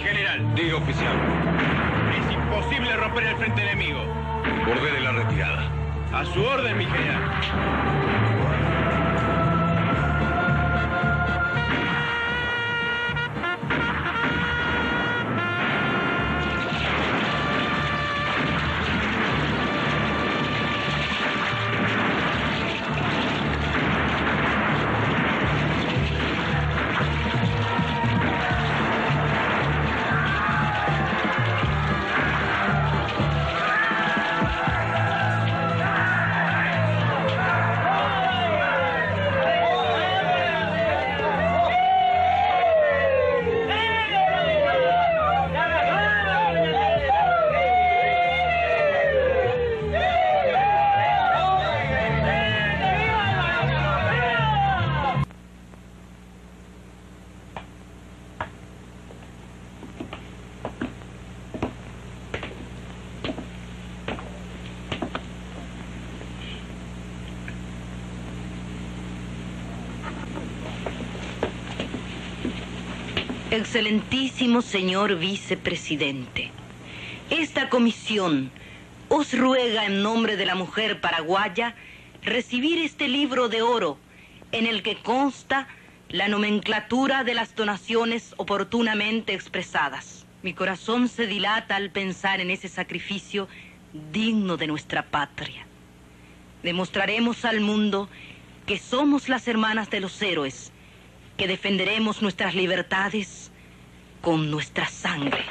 general. Diga, oficial. Es imposible romper el frente enemigo. Ordene la retirada. A su orden, mi general. Excelentísimo señor vicepresidente, esta comisión os ruega en nombre de la mujer paraguaya recibir este libro de oro en el que consta la nomenclatura de las donaciones oportunamente expresadas. Mi corazón se dilata al pensar en ese sacrificio digno de nuestra patria. Demostraremos al mundo que somos las hermanas de los héroes, que defenderemos nuestras libertades con nuestra sangre.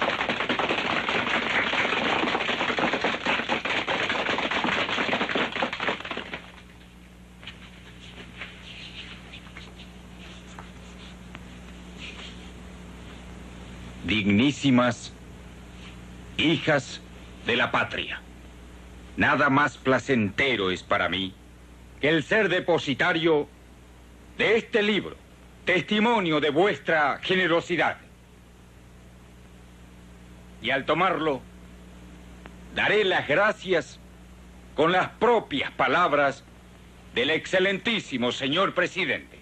Dignísimas hijas de la patria, nada más placentero es para mí que el ser depositario de este libro, testimonio de vuestra generosidad. Y al tomarlo, daré las gracias con las propias palabras del excelentísimo señor presidente.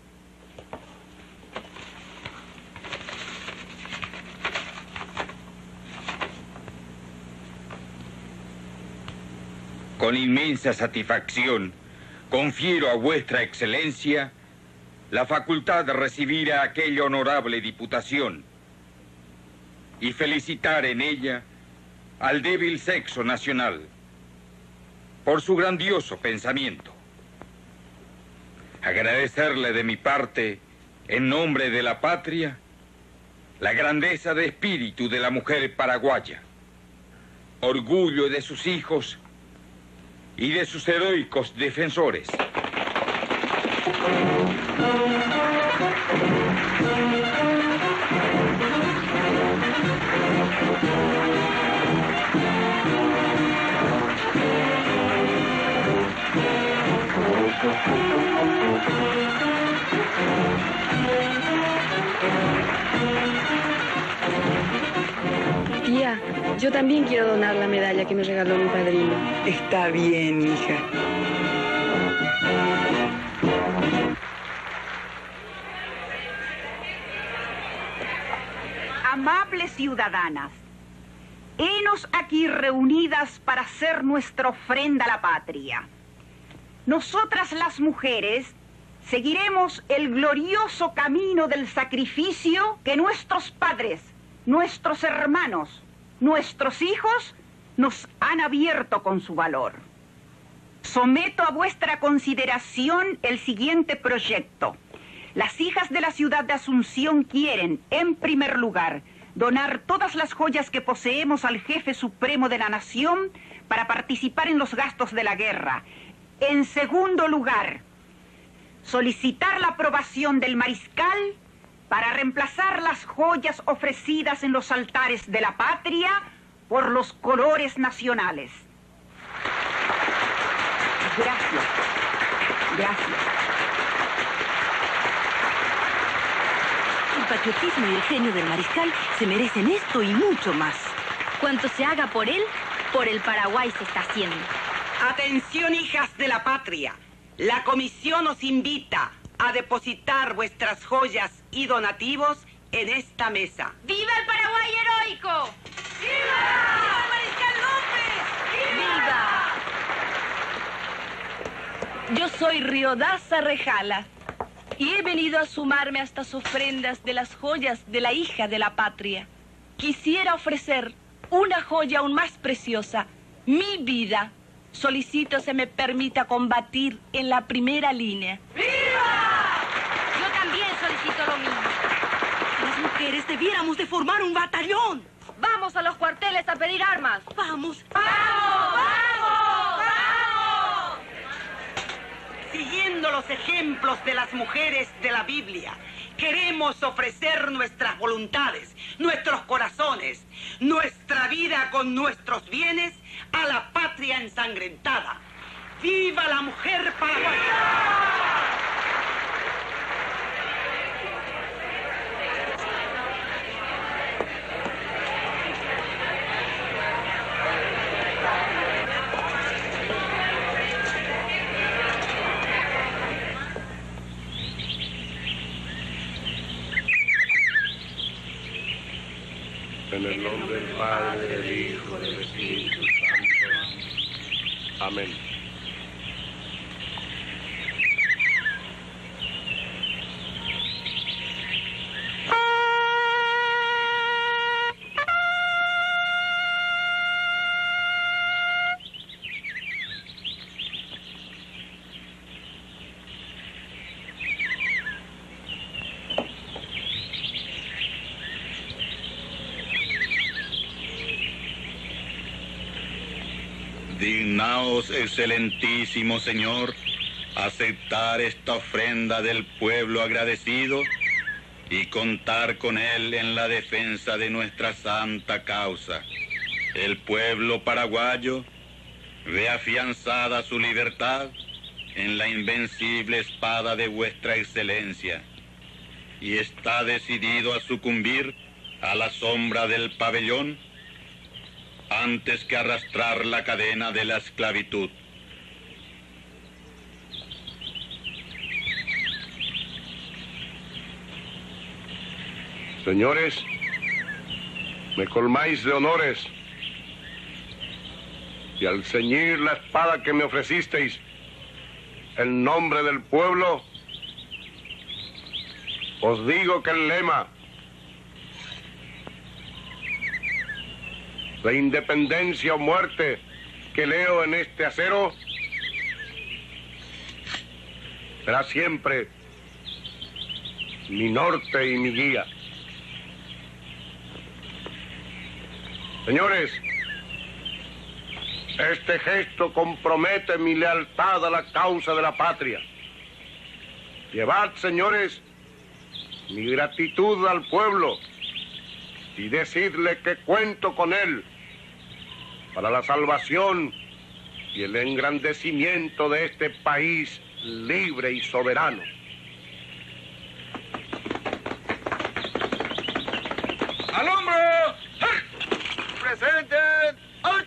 Con inmensa satisfacción, confiero a vuestra excelencia la facultad de recibir a aquella honorable diputación y felicitar en ella al débil sexo nacional por su grandioso pensamiento. Agradecerle de mi parte, en nombre de la patria, la grandeza de espíritu de la mujer paraguaya, orgullo de sus hijos y de sus heroicos defensores. Tía, yo también quiero donar la medalla que me regaló mi padrino. Está bien, hija. Amables ciudadanas, henos aquí reunidas para hacer nuestra ofrenda a la patria. Nosotras las mujeres seguiremos el glorioso camino del sacrificio que nuestros padres, nuestros hermanos, nuestros hijos nos han abierto con su valor. Someto a vuestra consideración el siguiente proyecto. Las hijas de la ciudad de Asunción quieren, en primer lugar, donar todas las joyas que poseemos al jefe supremo de la nación para participar en los gastos de la guerra. En segundo lugar, solicitar la aprobación del mariscal para reemplazar las joyas ofrecidas en los altares de la patria por los colores nacionales. Gracias. Gracias. El patriotismo y el genio del mariscal se merecen esto y mucho más. Cuanto se haga por él, por el Paraguay se está haciendo. Atención, hijas de la patria. La comisión os invita a depositar vuestras joyas y donativos en esta mesa. ¡Viva el Paraguay heroico! ¡Viva! ¡Viva Mariscal López! ¡Viva! Yo soy Riodaza Rejala y he venido a sumarme a estas ofrendas de las joyas de la hija de la patria. Quisiera ofrecer una joya aún más preciosa, mi vida. Solicito se me permita combatir en la primera línea. ¡Viva! Yo también solicito lo mismo. Las mujeres debiéramos de formar un batallón. Vamos a los cuarteles a pedir armas. Vamos. ¡Vamos! ¡Vamos! ¡Vamos! Siguiendo los ejemplos de las mujeres de la Biblia, queremos ofrecer nuestras voluntades, nuestros corazones, nuestra vida con nuestros bienes a la patria ensangrentada. ¡Viva la mujer paraguaya! En el nombre del Padre, del Hijo, del Espíritu Santo. Amén. Dignaos, excelentísimo Señor, aceptar esta ofrenda del pueblo agradecido y contar con él en la defensa de nuestra santa causa. El pueblo paraguayo ve afianzada su libertad en la invencible espada de vuestra excelencia y está decidido a sucumbir a la sombra del pabellón antes que arrastrar la cadena de la esclavitud. Señores, me colmáis de honores, y al ceñir la espada que me ofrecisteis en nombre del pueblo, os digo que el lema de independencia o muerte que leo en este acero será siempre mi norte y mi guía. Señores, este gesto compromete mi lealtad a la causa de la patria. Llevad, señores, mi gratitud al pueblo y decidle que cuento con él para la salvación y el engrandecimiento de este país libre y soberano. ¡Al hombro! ¡Presente! ¡Ay!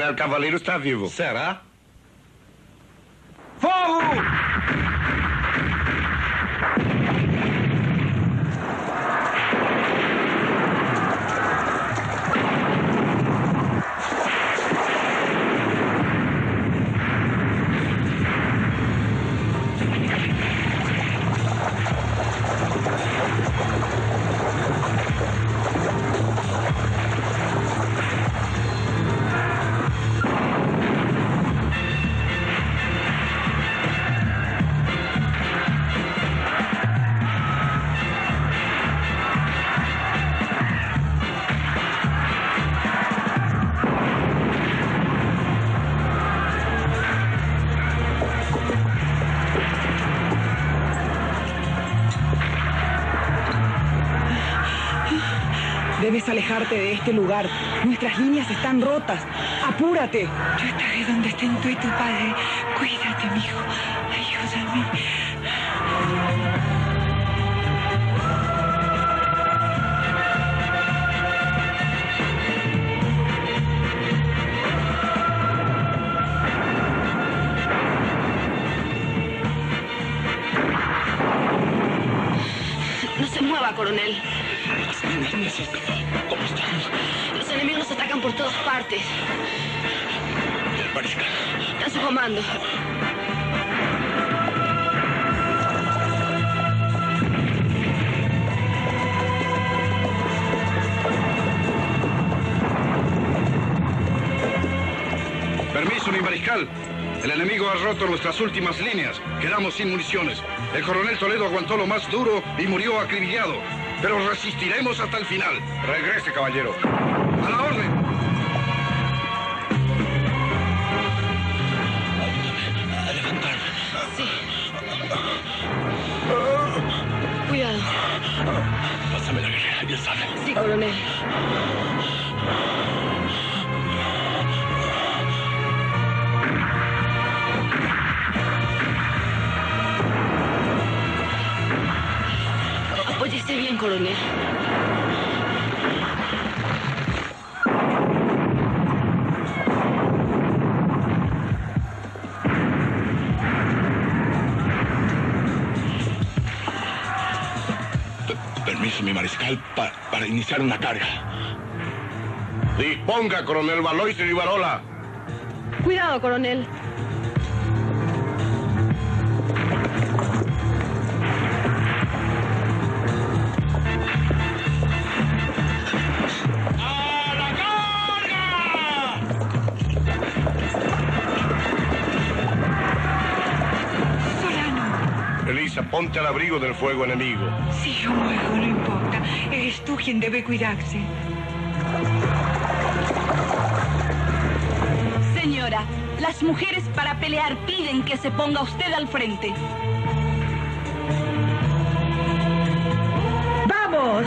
El caballero está vivo. ¿Será? ¡Fuego! Debes alejarte de este lugar. Nuestras líneas están rotas. ¡Apúrate! Yo estaré donde estén tú y tu padre. Cuídate, mijo. Ayúdame. No se mueva, coronel. Las niñas se escapan. ¿Cómo estamos? Los enemigos atacan por todas partes. El mariscal. A su comando. Permiso, mi mariscal. El enemigo ha roto nuestras últimas líneas. Quedamos sin municiones. El coronel Toledo aguantó lo más duro y murió acribillado. Pero resistiremos hasta el final. Regrese, caballero. ¡A la orden! A levantarme. Sí. Cuidado. Pásame la guerrera, ya sabe. Sí, coronel. Apóyese bien, coronel. Permiso, mi mariscal, pa- para iniciar una carga. Disponga, coronel Valois y Rivarola. Cuidado, coronel. Elisa, ponte al abrigo del fuego enemigo. Si yo muero, no importa. Eres tú quien debe cuidarse. Señora, las mujeres para pelear piden que se ponga usted al frente. ¡Vamos!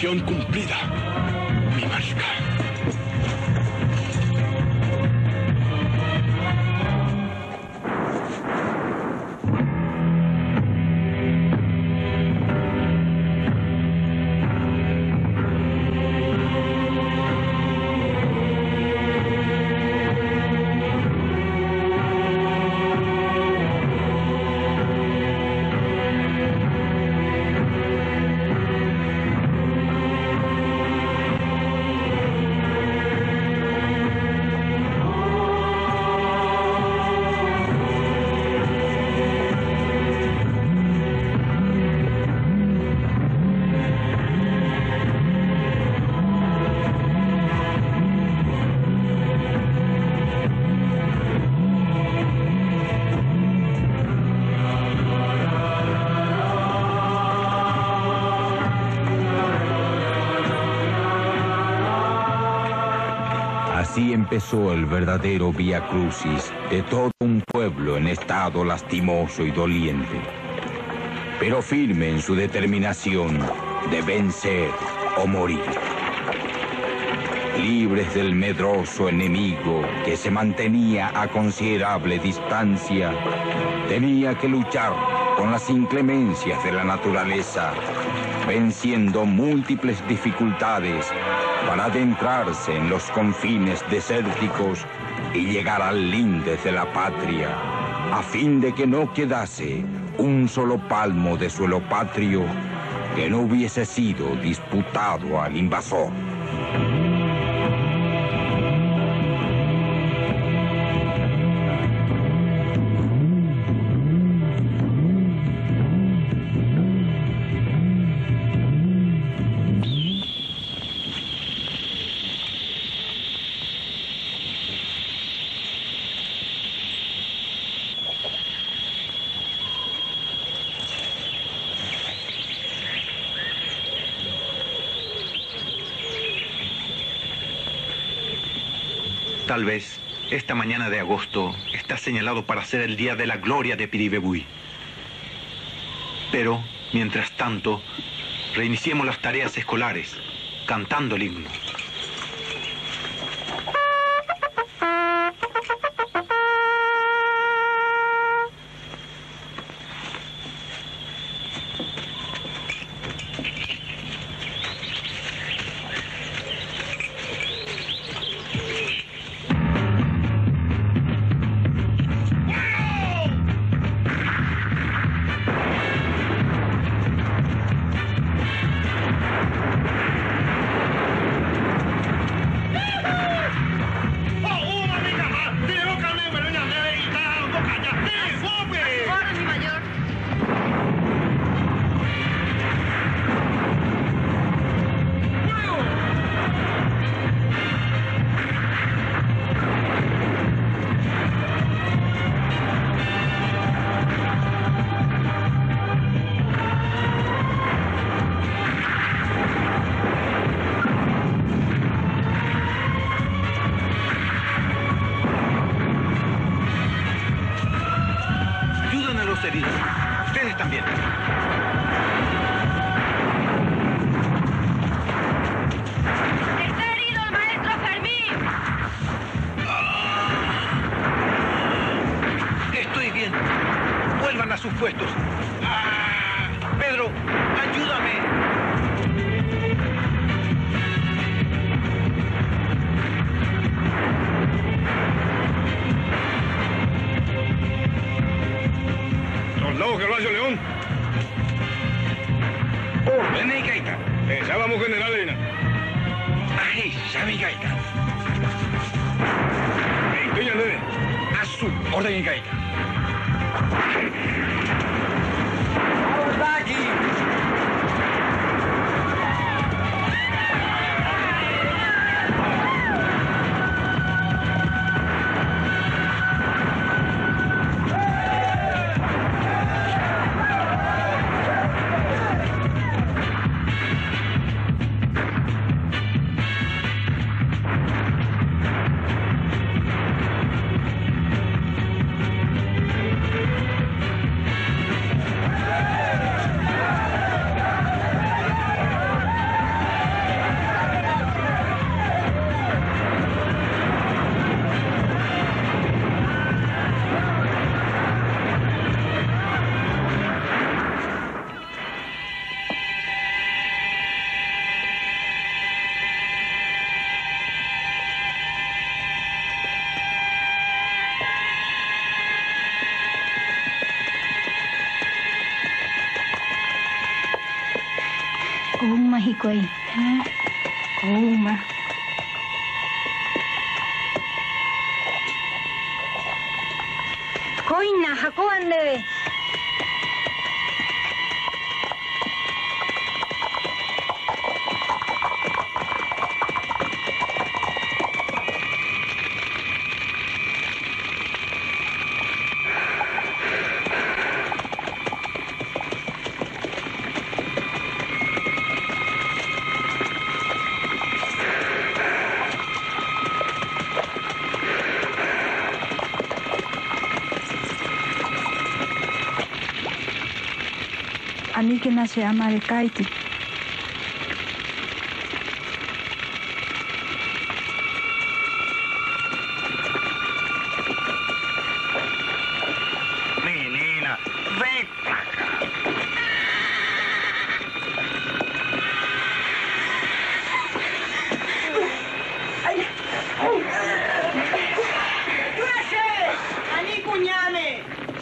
Misión cumplida, mi mariscal. Así empezó el verdadero Vía Crucis de todo un pueblo en estado lastimoso y doliente, pero firme en su determinación de vencer o morir. Libres del medroso enemigo que se mantenía a considerable distancia, tenía que luchar con las inclemencias de la naturaleza, venciendo múltiples dificultades para adentrarse en los confines desérticos y llegar al linde de la patria, a fin de que no quedase un solo palmo de suelo patrio que no hubiese sido disputado al invasor. Tal vez esta mañana de agosto está señalado para ser el día de la gloria de Piribebuy. Pero, mientras tanto, reiniciemos las tareas escolares, cantando el himno. Ustedes también. ¡Está herido el maestro Fermín! Estoy bien. Vuelvan a sus puestos. Ah, Pedro, ayúdame. Soldado Gervasio León. Oh, René Gaita. Pensábamos general Elena. Ay, Xavi Gaita. Estoy en Nene. A su orden Gaita. Uma hikuai. Uma. Koina hakoande. Ani que nace ama de Kaiti. Menina, vem pra cá. Ani cuñame.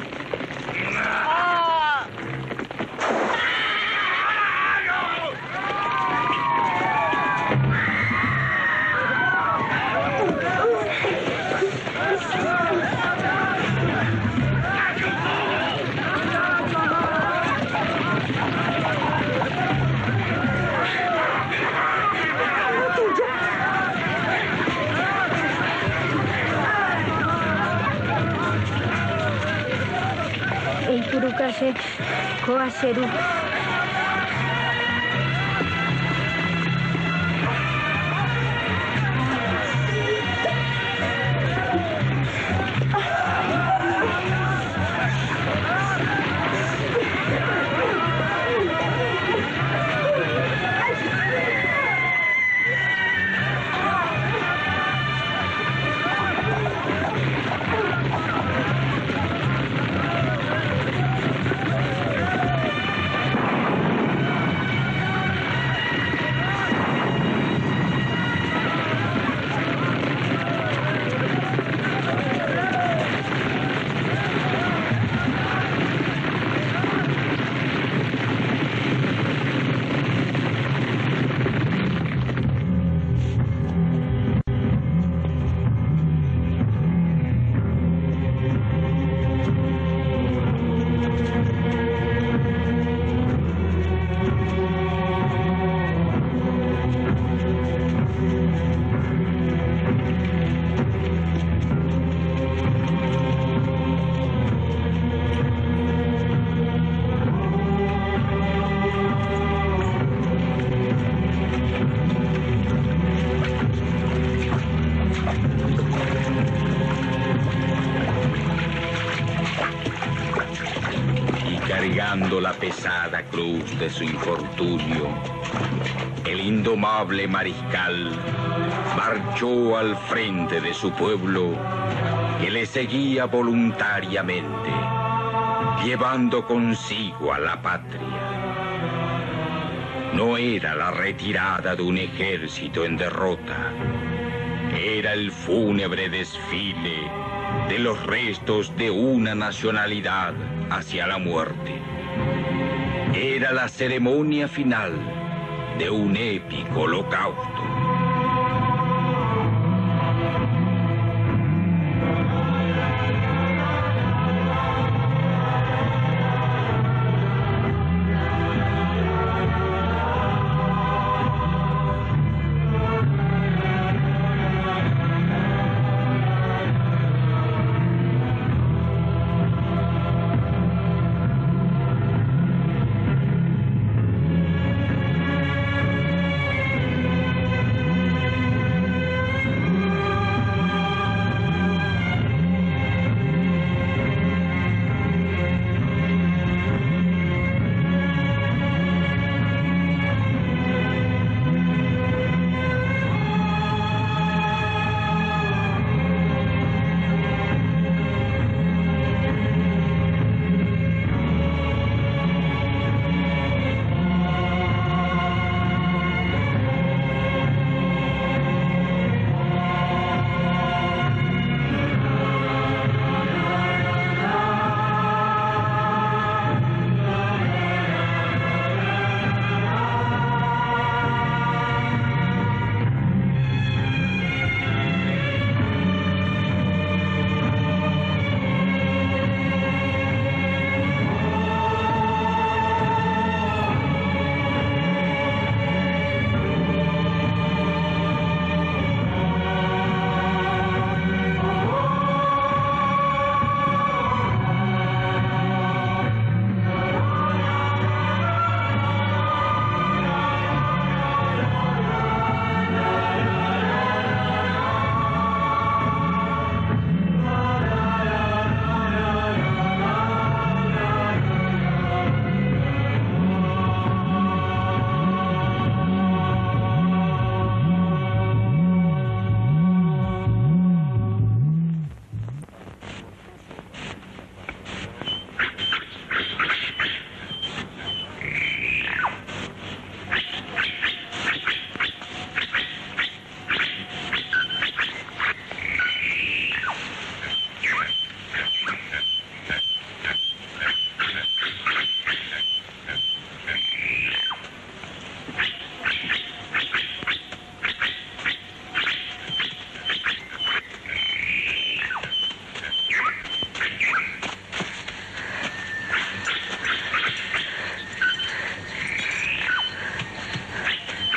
El turukase koaseru. Cargando la pesada cruz de su infortunio, el indomable mariscal marchó al frente de su pueblo, que le seguía voluntariamente, llevando consigo a la patria. No era la retirada de un ejército en derrota, era el fúnebre desfile de los restos de una nacionalidad hacia la muerte. Era la ceremonia final de un épico holocausto.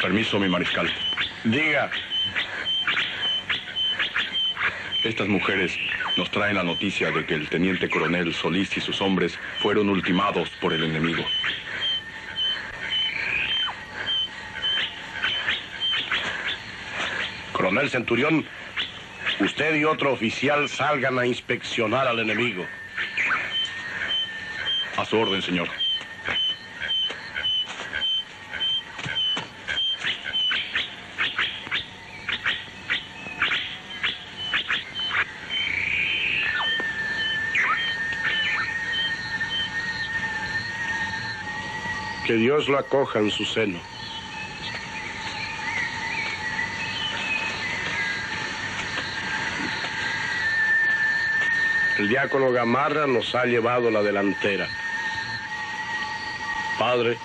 Permiso, mi mariscal. Diga. Estas mujeres nos traen la noticia de que el teniente coronel Solís y sus hombres fueron ultimados por el enemigo. Coronel Centurión, usted y otro oficial salgan a inspeccionar al enemigo. A su orden, señor. Que Dios lo acoja en su seno. El diácono Gamarra nos ha llevado la delantera. Padre,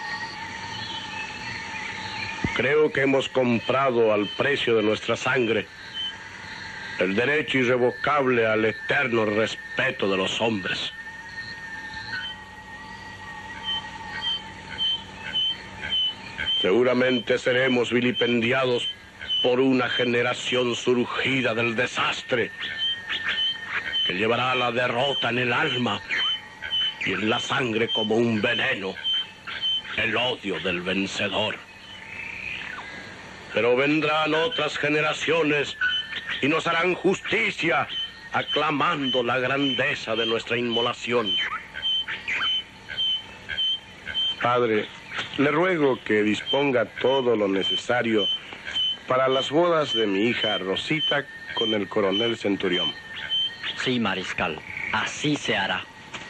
creo que hemos comprado al precio de nuestra sangre el derecho irrevocable al eterno respeto de los hombres. Seguramente seremos vilipendiados por una generación surgida del desastre que llevará la derrota en el alma y en la sangre como un veneno, el odio del vencedor. Pero vendrán otras generaciones y nos harán justicia aclamando la grandeza de nuestra inmolación. Padre, le ruego que disponga todo lo necesario para las bodas de mi hija Rosita con el coronel Centurión. Sí, mariscal, así se hará.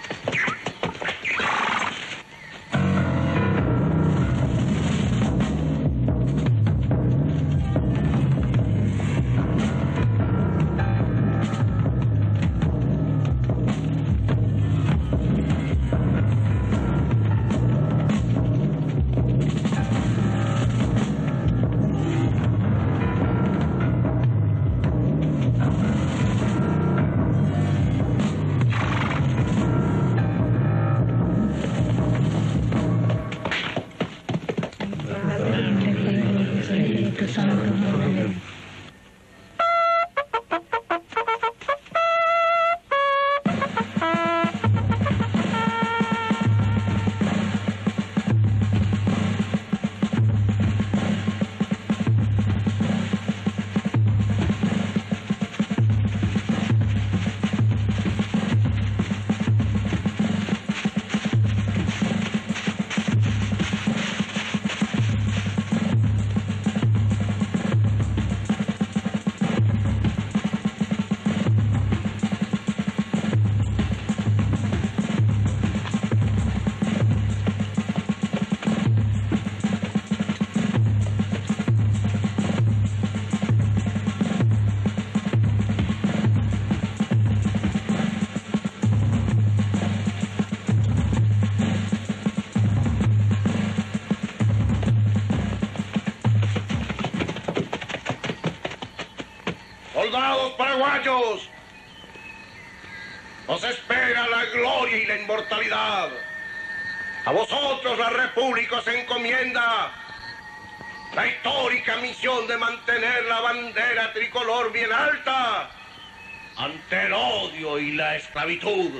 Soldados paraguayos, nos espera la gloria y la inmortalidad. A vosotros la República os encomienda la histórica misión de mantener la bandera tricolor bien alta ante el odio y la esclavitud.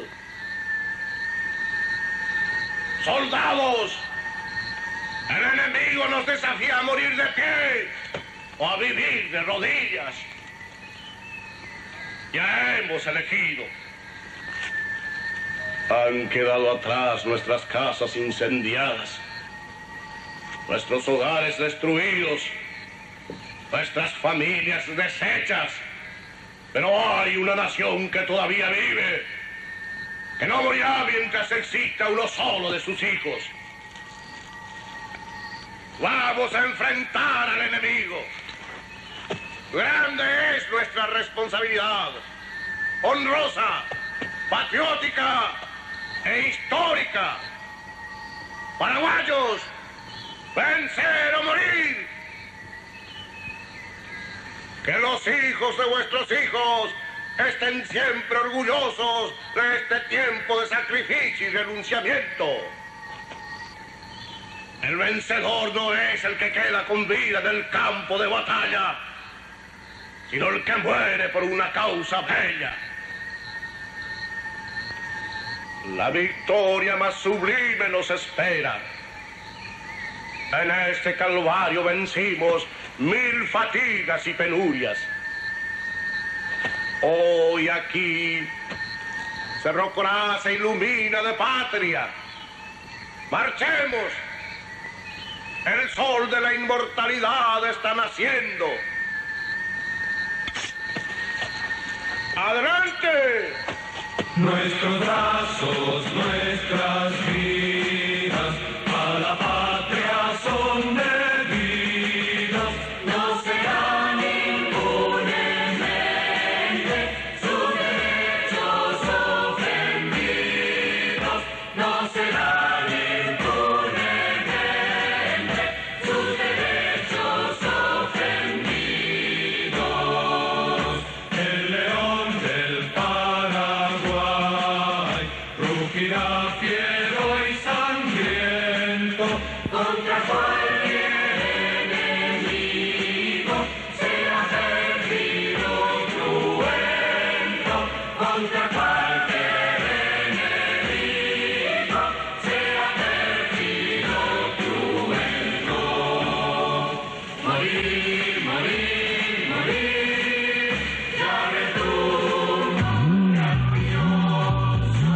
Soldados, el enemigo nos desafía a morir de pie o a vivir de rodillas. Ya hemos elegido. Han quedado atrás nuestras casas incendiadas, nuestros hogares destruidos, nuestras familias deshechas. Pero hay una nación que todavía vive, que no morirá mientras exista uno solo de sus hijos. Vamos a enfrentar al enemigo. Grande es nuestra responsabilidad, honrosa, patriótica e histórica. Paraguayos, vencer o morir. Que los hijos de vuestros hijos estén siempre orgullosos de este tiempo de sacrificio y renunciamiento. El El vencedor no es el que queda con vida en el campo de batalla, sino el que muere por una causa bella. La victoria más sublime nos espera. En este calvario vencimos mil fatigas y penurias. Hoy aquí Cerro Corá se ilumina de patria. ¡Marchemos! El sol de la inmortalidad está naciendo. ¡Adelante! Nuestros brazos, nuestras vidas, a la patria son debidas, no serán impunemente sus derechos ofendidos, no serán impunemente sus derechos ofendidos. El león del Paraguay rugirá fiero y sangriento contra cualquier enemigo, sea perdido cruento, contra cualquier enemigo, sea perdido cruento. Morir, morir, morir, ya retumba grandioso.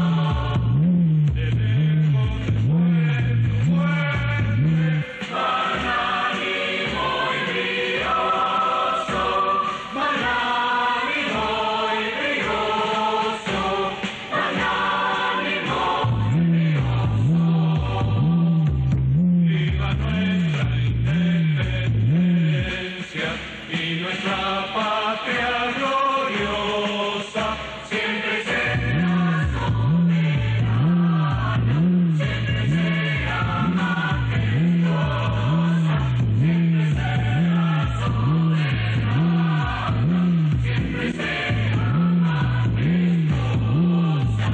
Magnánimo y brioso, magnánimo y brioso, magnánimo y brioso. Viva nuestra independencia y nuestra patria gloriosa, siempre será soberana, siempre será majestuosa, siempre será soberana, siempre será majestuosa.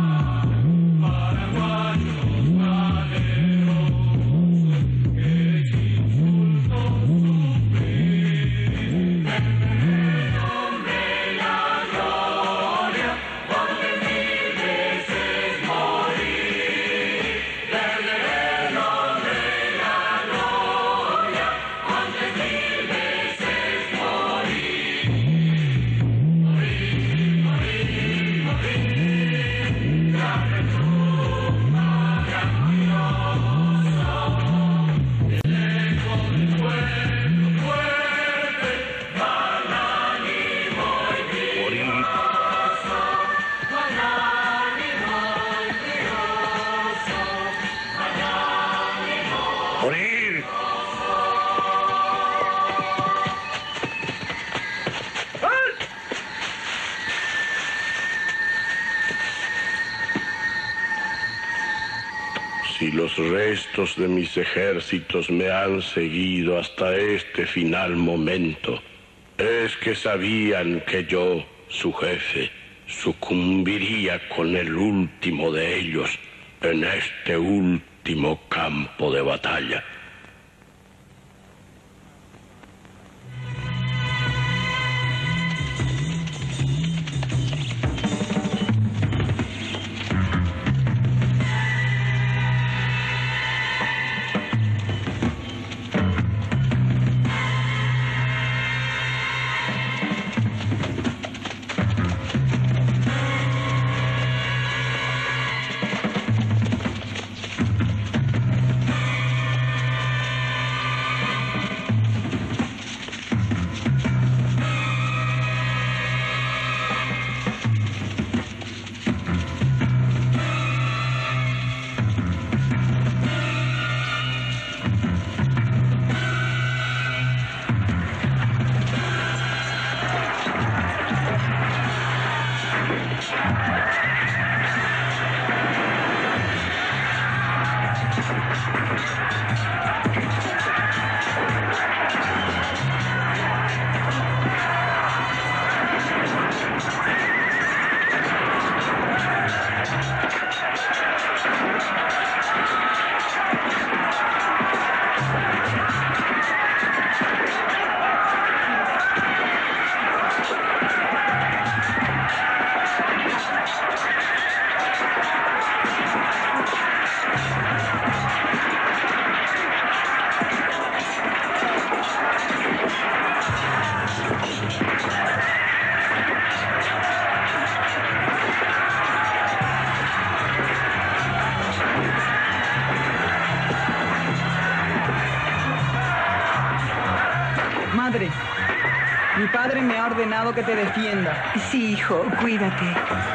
Paraguayos valerosos, que sin insultos sufrir, en nombre de la gloria, podré mil veces morir. Desde el nombre de la gloria, podré mil veces morir. Morir, morir, morir, la retumba grandioso. El eco del pueblo fuerte, magnánimo y brioso, magnánimo y brioso, magnánimo. ¡Morir! Si los restos de mis ejércitos me han seguido hasta este final momento, es que sabían que yo, su jefe, sucumbiría con el último de ellos en este último campo de batalla. Madre, mi padre me ha ordenado que te defienda. Sí, hijo, cuídate.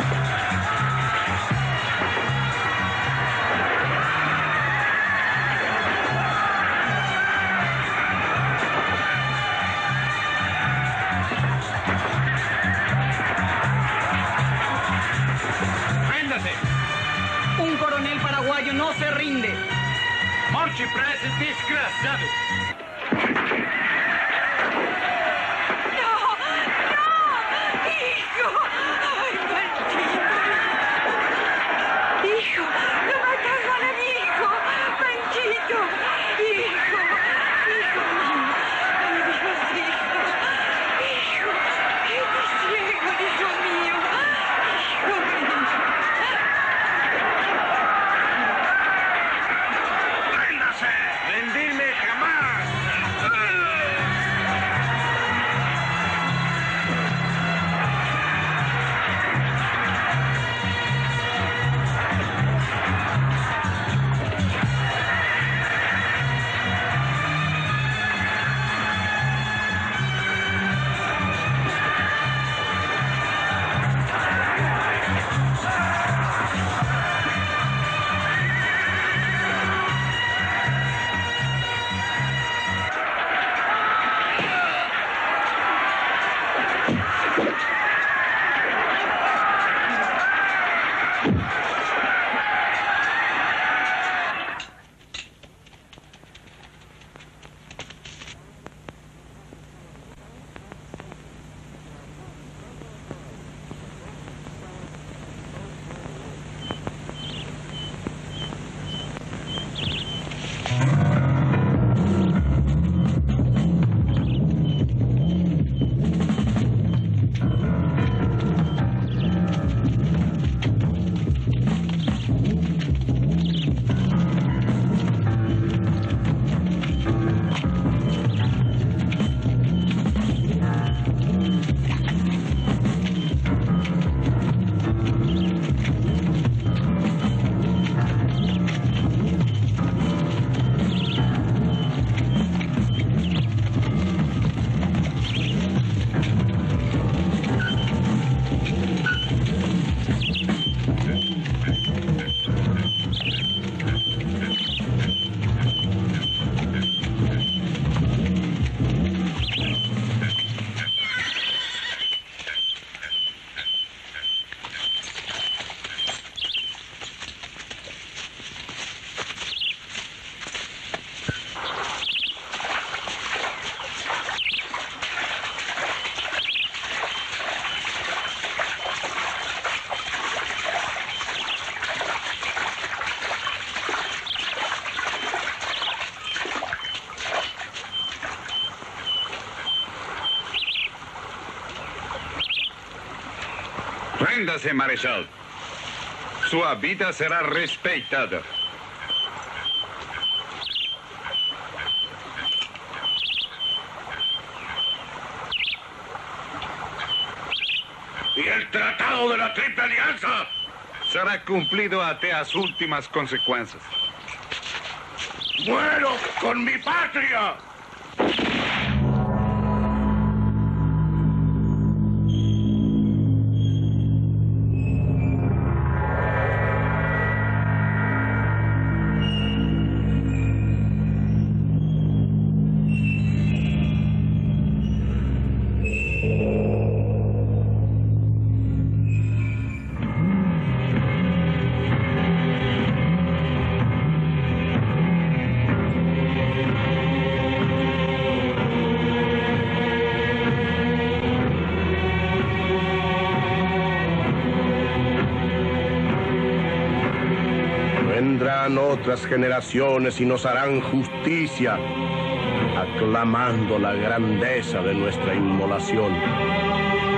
¡Réndase! Un coronel paraguayo no se rinde. ¡Marche, preso desgraciado! ¡Hijo! ¡Ay, maldito! ¡Hijo! ¡Lo mataron a mi hijo! ¡Panchito! ¡Hijo! ¡Hijo mío! ¡Ay, Dios, hijo! ¡Hijo! ¡Qué ciego, hijo mío! ¡Hijo mío! ¡Réndase! ¡Rendirme jamás! Réndase, Marechal. Su vida será respetada. ¿Y el tratado de la Triple Alianza? Será cumplido hasta las últimas consecuencias. ¡Muero con mi patria! Vendrán otras generaciones y nos harán justicia, aclamando la grandeza de nuestra inmolación.